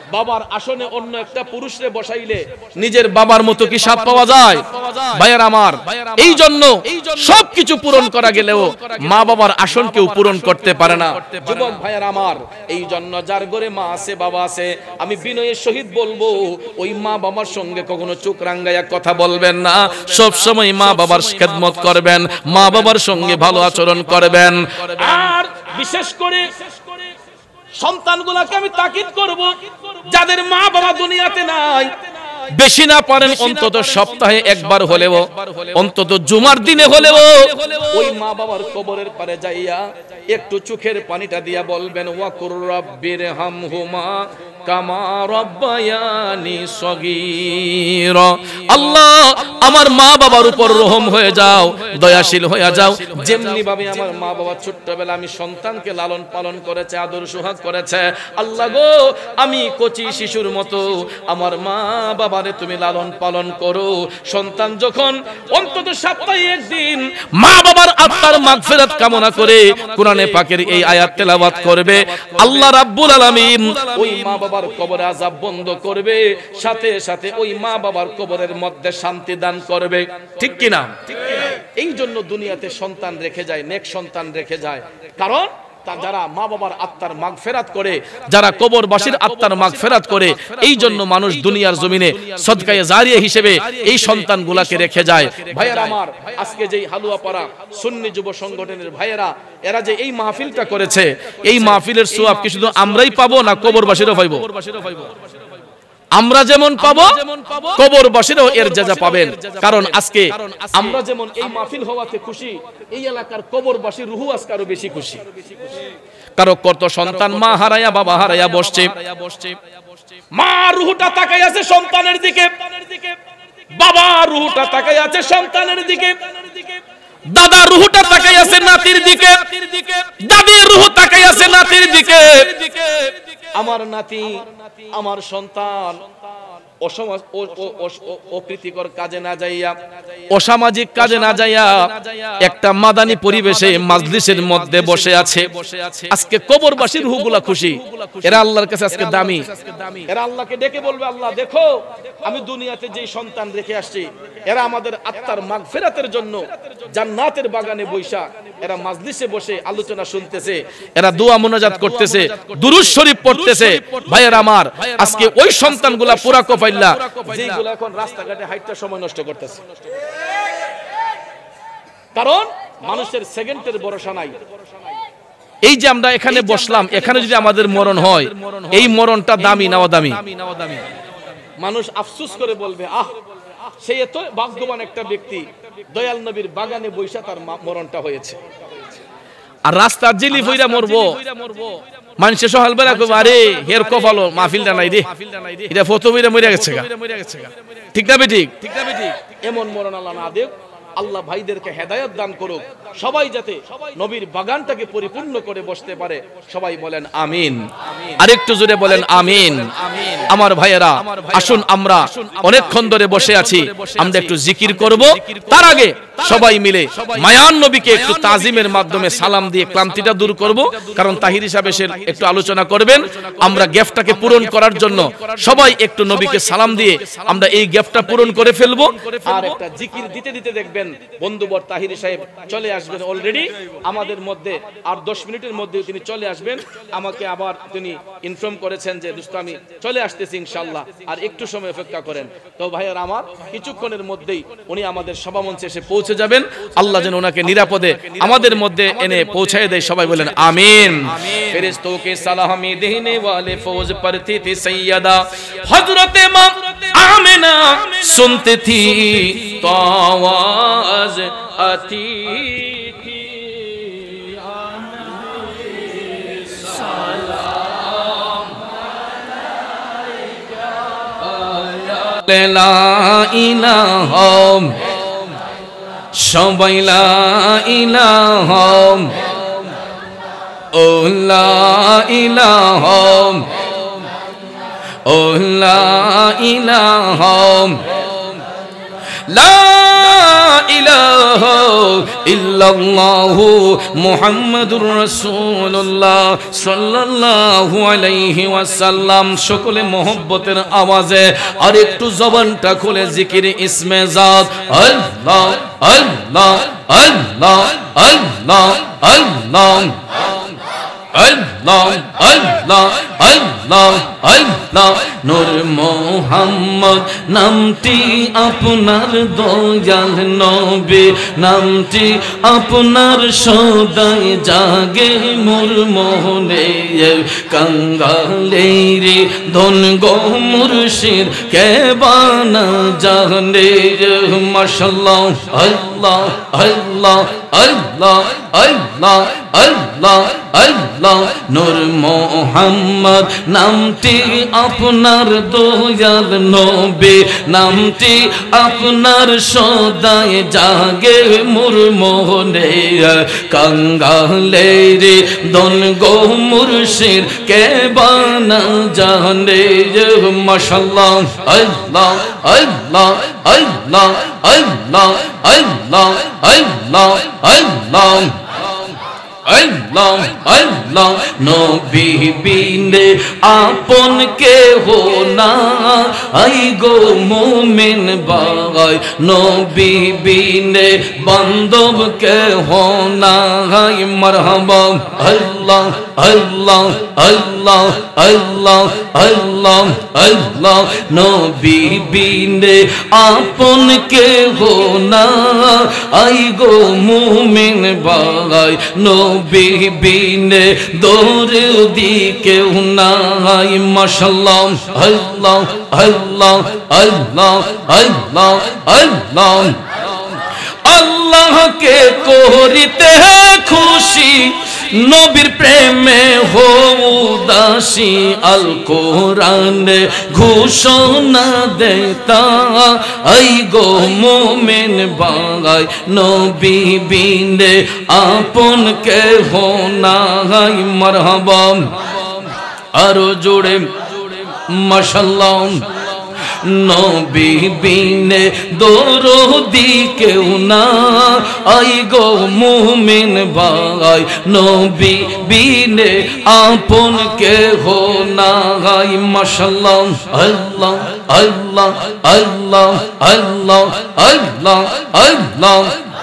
বাবার আসনে অন্য একটা পুরুষরে বসাইলে নিজের বাবার মতো কি স্বাদ পাওয়া যায়? ভাইয়ের আমার, এই জন্য সবকিছু পূরণ করা গেলেও মা বাবার আসন কেউ পূরণ করতে পারে না। যুবক ভাইয়ের আমার, এই জন্য যার ঘরে মা আছে বাবা আছে, আমি বিনয়ের সহিত বলবো ওই মা বাবার সঙ্গে কখনো চোখ রাঙ্গাইয়া কথা বলবেন না। সব সময় মা বাবার খেদমত করবেন, মা বাবার সঙ্গে ভালো আচরণ করবেন। আর বিশেষ করে সন্তানগুলোকে আমি তাকিদ করব, যাদের মা বাবা দুনিয়াতে নাই, বেশি না পারেন অন্তত সপ্তাহে একবার হলেও, অন্তত জুমার দিনে হলেও ওই মা বাবার কবরের পারে যাইয়া একটু চোখের পানিটা দিয়া বলবেন, ওয়াকুর রাব্বির হামহুমা কামা রাব্বায়ানি সগীরা। আল্লাহ, আমার মা বাবার উপর রহম হয়ে যাও, দয়াশীল হয়ে যাও, যেমনি ভাবে আমার মা বাবা ছোট্টবেলা আমি সন্তানকে লালন পালন করেছে, আদর সোহাগ করেছে, আল্লাহ গো আমি কচি শিশুর মতো আমার মা বাবারে তুমি লালন পালন করো। সন্তান যখন অন্তত সপ্তাহে একদিন মা বাবার আত্মার মাগফিরাত কামনা করে কোরআনে পাকের এই আয়াত তেলাওয়াত করবে, আল্লাহ রাব্বুল আলামিন ওই মা বাবার কবরে আযাব বন্ধ করবে, সাথে সাথে ওই মা বাবার কবরের মধ্যে শান্তি দান করবে। ঠিক কি না? এই জন্য দুনিয়াতে সন্তান রেখে যায়, নেক সন্তান রেখে যায়, কারণ যারা মা বাবার আত্মার মাগফিরাত করে, যারা কবরবাসীর আত্মার মাগফিরাত করে, এই জন্য মানুষ দুনিয়ার জমিনে সদকায়ে জারিয়া হিসেবে এই সন্তানগুলাকে রেখে যায়। ভাইয়েরা আমার, আজকে যেই হালুয়াপাড়া সুন্নি যুব সংগঠনের ভাইয়েরা এরা যে এই মাহফিলটা করেছে, এই মাহফিলের সওয়াব কি শুধু আমরাই পাবো না কবরবাসীরও পাবো? আমরা যেমন পাবো কবরবাসীরাও এর জাযা পাবেন। কারণ আজকে আমরা যেমন এই মাহফিল হওয়াতে খুশি, এই এলাকার কবরবাসীর রুহু আজকে আরো বেশি খুশি। কারো কত সন্তান মা হারায়া বাবা হারায়া বসছে, মা রুহুটা তাকাই আছে সন্তানের দিকে, বাবা রুহুটা তাকাই আছে সন্তানের দিকে, দাদা রুহুটা তাকাই আছে নাতির দিকে, দাদির রুহু তাকাই আছে নাতির দিকে। আমার নাতি, আমার সন্তান অপ্রীতিকর কাজে না যাইয়া, অসামাজিক কাজে না যাইয়া একটা মাদানী পরিবেশে মাজলিসের মধ্যে বসে আছে। আজকে কবরবাসীর রূহগুলা খুশি, এরা আল্লাহর কাছে আজকে দামি। এরা আল্লাহকে ডেকে বলবে, আল্লাহ দেখো আমি দুনিয়াতে যে সন্তান রেখে আসছি, এরা আমাদের আত্মার মাগফিরাতের জন্য জান্নাতের বাগানে বৈশা এরা মাজলিসে বসে আলোচনা শুনতেছে, এরা দোয়া মুনাজাত করতেছে, দুরূদ শরীফ পড়তেছে। ভাইয়ের আমার, আজকে ওই সন্তানগুলা পুরা কপাইল্লা যেগুলো এখন রাস্তাঘাটে হাইটটা সময় নষ্ট করতেছে, কারণ মানুষের সেকেন্ডের ভরসা নাই। এই যে আমরা এখানে বসলাম, এখানে যদি আমাদের মরণ হয়, এই মরণটা দামি না অদামি? মানুষ আফসোস করে বলবে, আহ সে এত ভাগ্যবান একটা ব্যক্তি, দয়াল নবীর বাগানে বৈশা তার মরণটা হয়েছে। আর রাস্তার জিলি ফইরা মরবো, মানুষে সকাল বেলা কইবো, আরে হের কপালো মাহফিলটা নাই রে, এটা ফটো বইরা মরে গেছে গা। ঠিক না বেঠিক? এমন মরণ আল্লাহ না দেখ। আল্লাহ ভাইদেরকে হেদায়েত দান করুক, সবাই যাতে নবীর বাগানটাকে পরিপূর্ণ করে বসতে পারে। সবাই বলেন আমিন। আরেকটু জোরে বলেন আমিন। আমার ভাইয়েরা, আসুন আমরা অনেকক্ষণ ধরে বসে আছি, আমরা একটু জিকির করব। তার আগে সবাই মিলে মায়ান নবীকে একটু তাজিমের মাধ্যমে সালাম দিয়ে ক্লান্তিটা দূর করব, কারণ তাহির হিসাবে সে একটু আলোচনা করবেন। আমরা গ্যাপটাকে পূরণ করার জন্য সবাই একটু নবীকে সালাম দিয়ে আমরা এই গ্যাপটা পূরণ করে ফেলবো। আর একটা জিকির দিতে দিতে দেখবেন বন্ধুবর তাহির সাহেব চলে আসবেন অলরেডি আমাদের মধ্যে। আর দশ মিনিটের মধ্যে তিনি চলে আসবেন। আমাকে আবার তিনি ইনফর্ম করেছেন যে দোস্ত আমি চলে আসতেছি ইনশাআল্লাহ, আর একটু সময় অপেক্ষা করেন। তো ভাইয়ার আমার, কিছুক্ষণের মধ্যেই উনি আমাদের সভামঞ্চে এসে পৌঁছে যাবেন। আল্লাহ যেন ওনাকে নিরাপদে আমাদের মধ্যে এনে পৌঁছায় দেয়। সবাই বলেন আমিন। ফেরেশতোं के सलामी देने वाले फौज पढ़ती थी सैयदा हजरत इमाम आमिना सुनती थी तो आवाज आती थी सलाम अलैका ला इलाहा সবাই লা ইলাহা ও লা ইলাহা ও লা ইলাহা লা ইলাহা ইল্লাল্লাহু মুহাম্মাদুর রাসূলুল্লাহ সাল্লাল্লাহু আলাইহি ওয়াসাল্লাম। সকলে মোহব্বতের আওয়াজে আর একটু জবানটা খুলে জিকির ইসমে জাত আল্লাহ আল্লাহ আল্লাহ আল্লাহ আল্লাহ আল্লাহ আল্লাহ আল্লাহ আল্লাহ। নূর মোহাম্মদ নামটি আপনার দয়াল নবী, নামটি আপনার সদাই জাগে মোর মোহনে। কাঙ্গালের ধন গো মুর্শিদ কে বানা জানে। মাশাআল্লাহ আল্লাহ আল্লাহ আল্লাহ আল্লাহ আল্লাহ আল্লাহ। নূর মোহাম্মদ নামটি আপনার দয়াল নবী, নামটি আপনার সদাই জাগে মোর মোহনে। কাঙ্গালের দন গো মুর্শিদ কে বানা জানে। মাশাআল্লাহ আল্লাহ আল্লাহ আল্লাহ আল্লাহ আল্লাহ আল্লাহ আল্লাহ আল্লাহ আল্লাহ। নবী বিনে আপন কেহ নাই গো মুমিন ভাই, নবী বিনে বান্ধব কেহ নাই। মারহাবা আল্লাহ আল্লাহ আল্লাহ আল্লাহ আল্লাহ আল্লাহ। নবী বিনে আপন কেহ নাই গো মুমিন ভাই, নবী বিনে দরদি কেউ নাই। মাশাআল্লাহ আল্লাহ আল্লাহ আল্লাহ আল্লাহ আল্লাহ। আল্লাহকে করিতে খুশি, নবীর প্রেমে হও দাসী। আল কোরআনে ঘোষণা দেতা আই গো মুমিন ভাই, নবী বিনে আপন কেহ নাই। মারহাবা আরো জোরে মাশাআল্লাহ। নবী বিনে দরদি কেউ নাই গো মুমিন ভাই, নবী বিনে আপন কেহ নাই। মাশাআল্লাহ আল্লাহ আল্লাহ আল্লাহ আল্লাহ আল্লাহ আল্লাহ।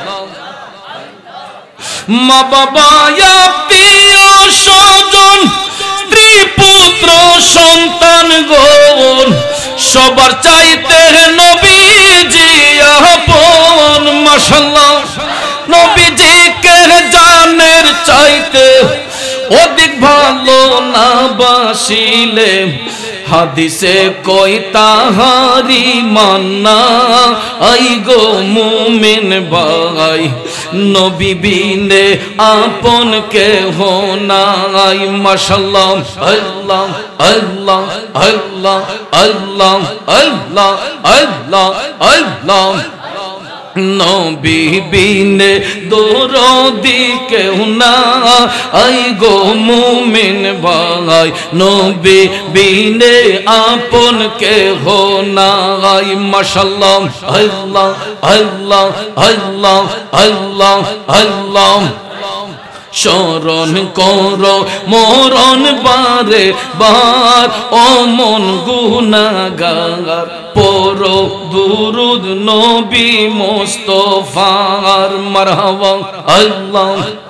মা বাবা আত্মীয় স্বজন স্ত্রী পুত্র সন্তান গণ সবার চাইতে নবীজি আপন। মাশাআল্লাহ নবীজি কে জানের চাইতে অধিক ভালো না বাসিলে, হাদিসে কই তাহারি মান্না আই গো মুমিন ভাই, নবী বিনে আপন কেহ নাই। মাশাআল্লাহ আল্লাহ আল্লাহ আল্লাহ আল্লাহ আল্লাহ আল্লাহ আল্লাহ। নবী বিনে দরদি কেউ নাই গো মুমিন ভাই, নবী বিনে আপন কেহ নাই। মাশাআল্লাহ আল্লাহ আল্লাহ আল্লাহ আল্লাহ আল্লাহ। স্মরণ করো মরণ বারে বার ও মন গুনাহগার, পড়ো দুরুদ নবী মুস্তাফার। মারহাবা আল্লাহ।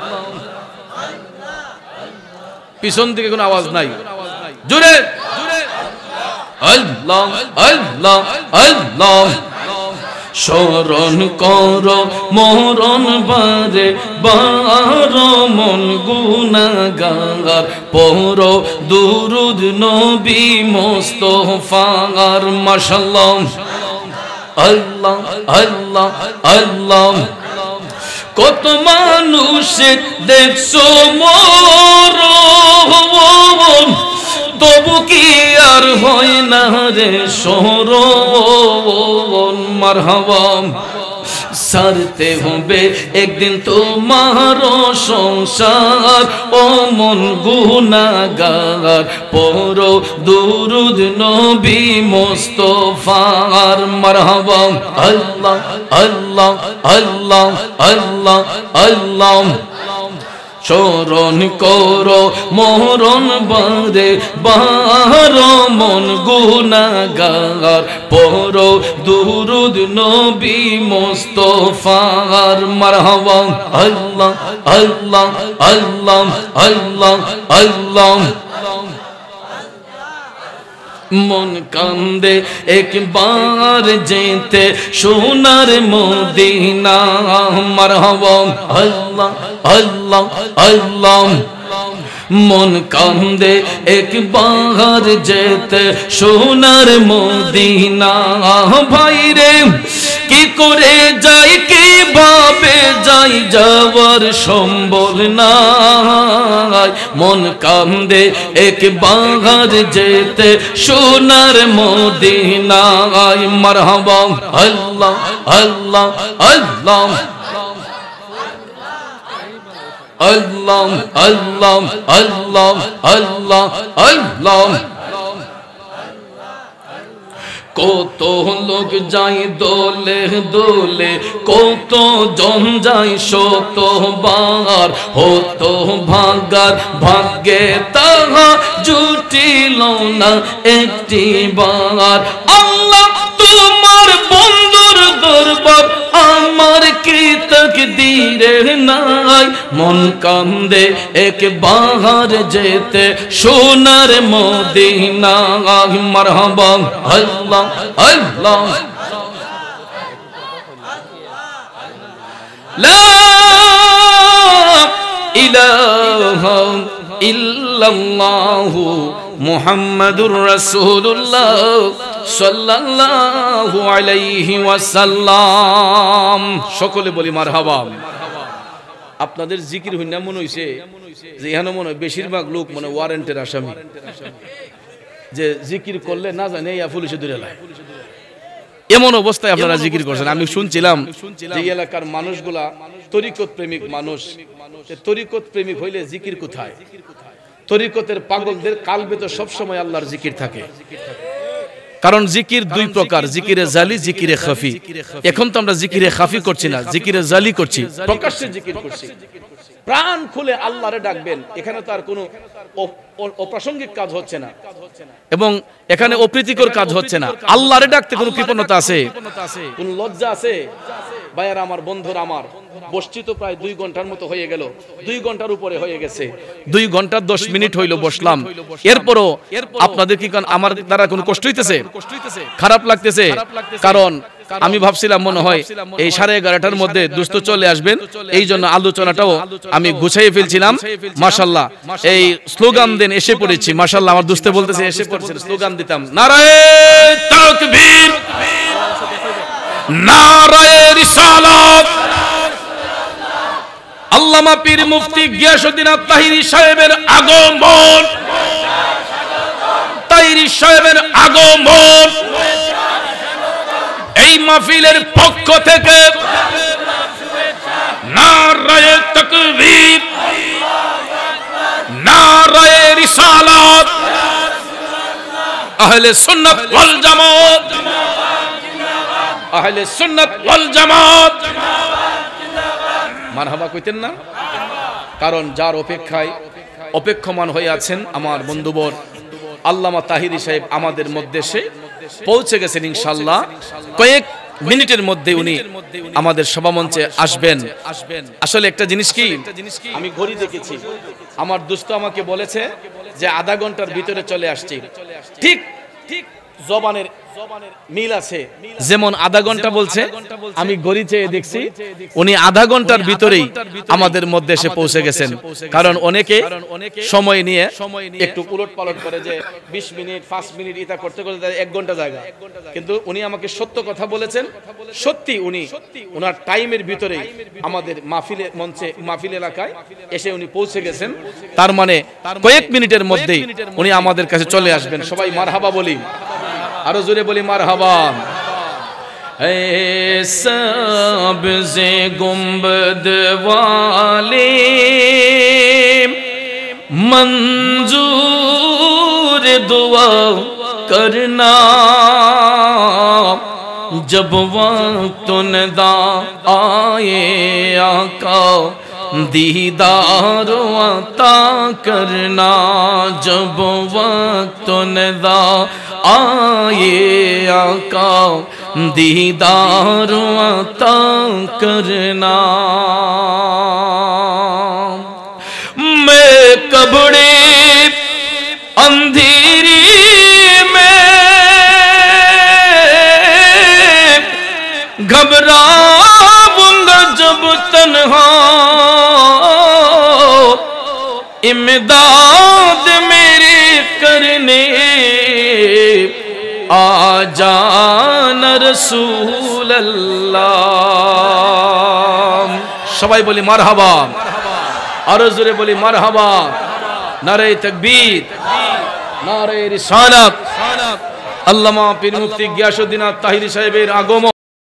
পিছন থেকে কোনো আওয়াজ নাই, জোরে আল্লাহ আল্লাহ আল্লাহ। স্মরণ করো মরণ বারে বার মন গুনাহগার, পড়ো দুরুদ নবী মুস্তাফার। মাশাআল্লাহ আল্লাহ আল্লাহ আল্লাহ। কত মানুষের দেখছো মরণ, তবু কি আর হয় না রে শরণ। মারহাবা সারতে হবে একদিন তোমারও সংসার ও মন গুনাহগার পড়ো দুরূদ নবী মুস্তাফার মারহাবা আল্লাহ আল্লাহ আল্লাহ আল্লাহ আল্লাহ চরণ করো মরণ বারে বার মন গুনাহগার পড়ো দুরূদ নবী মুস্তাফার মারহাবা আল্লাহ আল্লাহ আল্লাহ আল্লাহ আল্লাহ মন কান্দে একবার যেতে সোনার মদিনা মারহাবা আল্লাহ আল্লাহ আল্লাহ মন কান্দে একবার যেতে সোনার মদিনা ভাইরে কি করে যাই কিভাবে যাই যাওয়ার সম্বল নাই মন কান্দে একবার যেতে সোনার মদিনা মারহাবা আল্লাহ আল্লাহ আল্লাহ আল্লাহ আল্লাহ আল্লাহ আল্লাহ আল্লাহ কত লোক যাই দোলে দোলে কত জন যাই শতবার হতো ভাগার ভাগ্যে তাহা জুটিল না একটি বার আল্লাহ তোমার বন্ধুর দরবার আমার কি তাকদীরে নাই মন কান্দে একবার যেতে সোনার মদিনা মারহাবা আল্লাহ আল্লাহ লা ইলাহা ইল্লাল্লাহু মুহাম্মাদুর রাসূলুল্লাহ সাল্লাল্লাহু আলাইহি ওয়াসাল্লাম সকলে বলি মারহাবা আপনাদের জিকির হইনা মনে হইছে যে এখানে মনে হয় বেশিরভাগ লোক মানে ওয়ারেন্টের আসামি যে জিকির করলে না জানে ইয়া পুলিশে ধরে লায় এমন অবস্থায় আপনারা জিকির করছেন আমি শুনছিলাম যে এলাকার মানুষগুলা তরিকত প্রেমিক মানুষ তরিকত প্রেমিক হইলে জিকির কোথায় তরিকতের পাগলদের কালবে তো সব সময় আল্লাহর জিকির থাকে কারণ জিকির দুই প্রকার জিকিরে জালি জিকিরে খাফি এখন তো আমরা জিকিরে খাফি করছি না জিকিরে জালি করছি প্রকাশ্যে জিকির করছি প্রাণ খুলে আল্লাহরে ডাকবেন এখানে তো আর কোনো অপ্রাসঙ্গিক কাজ হচ্ছে না এবং এখানে অপ্রীতিকর কাজ হচ্ছে না আল্লাহরে ডাকতে কোনো কৃপণতা আছে কোন লজ্জা আছে ভাইয়ার আমার বন্ধুরা আমার বসছি তো প্রায় দুই ঘন্টার মতো হয়ে গেল দুই ঘন্টার উপরে হয়ে গেছে দুই ঘন্টা দশ মিনিট হইলো বসলাম এরপরও আপনাদের কি আমার দ্বারা কোনো কষ্ট হইতেছে খারাপ লাগতেছে কারণ আমি ভাবছিলাম মনে হয় এই সাড়ে এগারোটার মধ্যে দুস্থ চলে আসবেন এই জন্য আলোচনাটাও আমি গুছাইয়ে ফেলছিলাম মাশাআল্লাহ এই স্লোগান দেন এসে পড়েছি মাশাআল্লাহ আমার দুস্থ বলতেছে এসে পড়ছেন স্লোগান দিতাম নারায়ে তাকবীর নারায়ে রিসালাত আল্লামা পীর মুফতি গিয়াসউদ্দিন আত-তাহিরি সাহেবের আগমন তাহিরি সাহেবের আগমন এই মাহফিলের পক্ষ থেকে নারায়ে তাকবীর নারায়ে রিসালাত আহলে সুন্নাত ওয়াল জামাত আহলে সুন্নাত ওয়াল জামাত মারহাবা কইতেন না কারণ যার অপেক্ষায় অপেক্ষমান হয়ে আছেন আমার বন্ধুবর আল্লামা তাহিরি সাহেব আমাদের মধ্যে এসে পৌঁছে গেছেন ইনশাআল্লাহ কয়েক মিনিটের মধ্যে উনি আমাদের সভামঞ্চে আসবেন আসলে একটা জিনিস কি আমি ঘড়ি দেখেছি আমার দোস্ত আমাকে বলেছে যে আধা ঘন্টার ভিতরে চলে আসছি ঠিক ঠিক জবানের মিল আছে যেমন আধা ঘন্টা বলছে আমি ঘড়ি চেয়ে দেখছি উনি আধা ঘন্টার ভিতরেই আমাদের মধ্যে এসে পৌঁছে গেছেন কারণ অনেকে সময় নিয়ে একটু উলট পালট করে যে বিশ মিনিট পাঁচ মিনিট এটা করতে করতে এক ঘন্টা জায়গা কিন্তু উনি আমাকে সত্য কথা বলেছেন সত্যি উনি ওনার টাইমের ভিতরেই আমাদের মাহফিলের মঞ্চে মাহফিল এলাকায় এসে উনি পৌঁছে গেছেন তার মানে কয়েক মিনিটের মধ্যেই উনি আমাদের কাছে চলে আসবেন সবাই মারহাবা বলি আরো জোরে বলি মারহাবা اے سبز گنبد والے منظور دعا کرنا جب وقت ندا آئے آقا دیدار عطا کرنا جب وقت ندا آئے آقا دیدار عطا کرنا میں کبڑے اندھیری میں گھبراؤں گا جب تنہا امداد میری کرنے آ جانا رسول اللہ সবাই বলি মারহাবা আরো জোরে বলি মারহাবা নারে তাকবীর নারে রিসালাত আল্লামা পীর মুফতি গিয়াসউদ্দিন আত-তাহিরি সাহেবের আগমন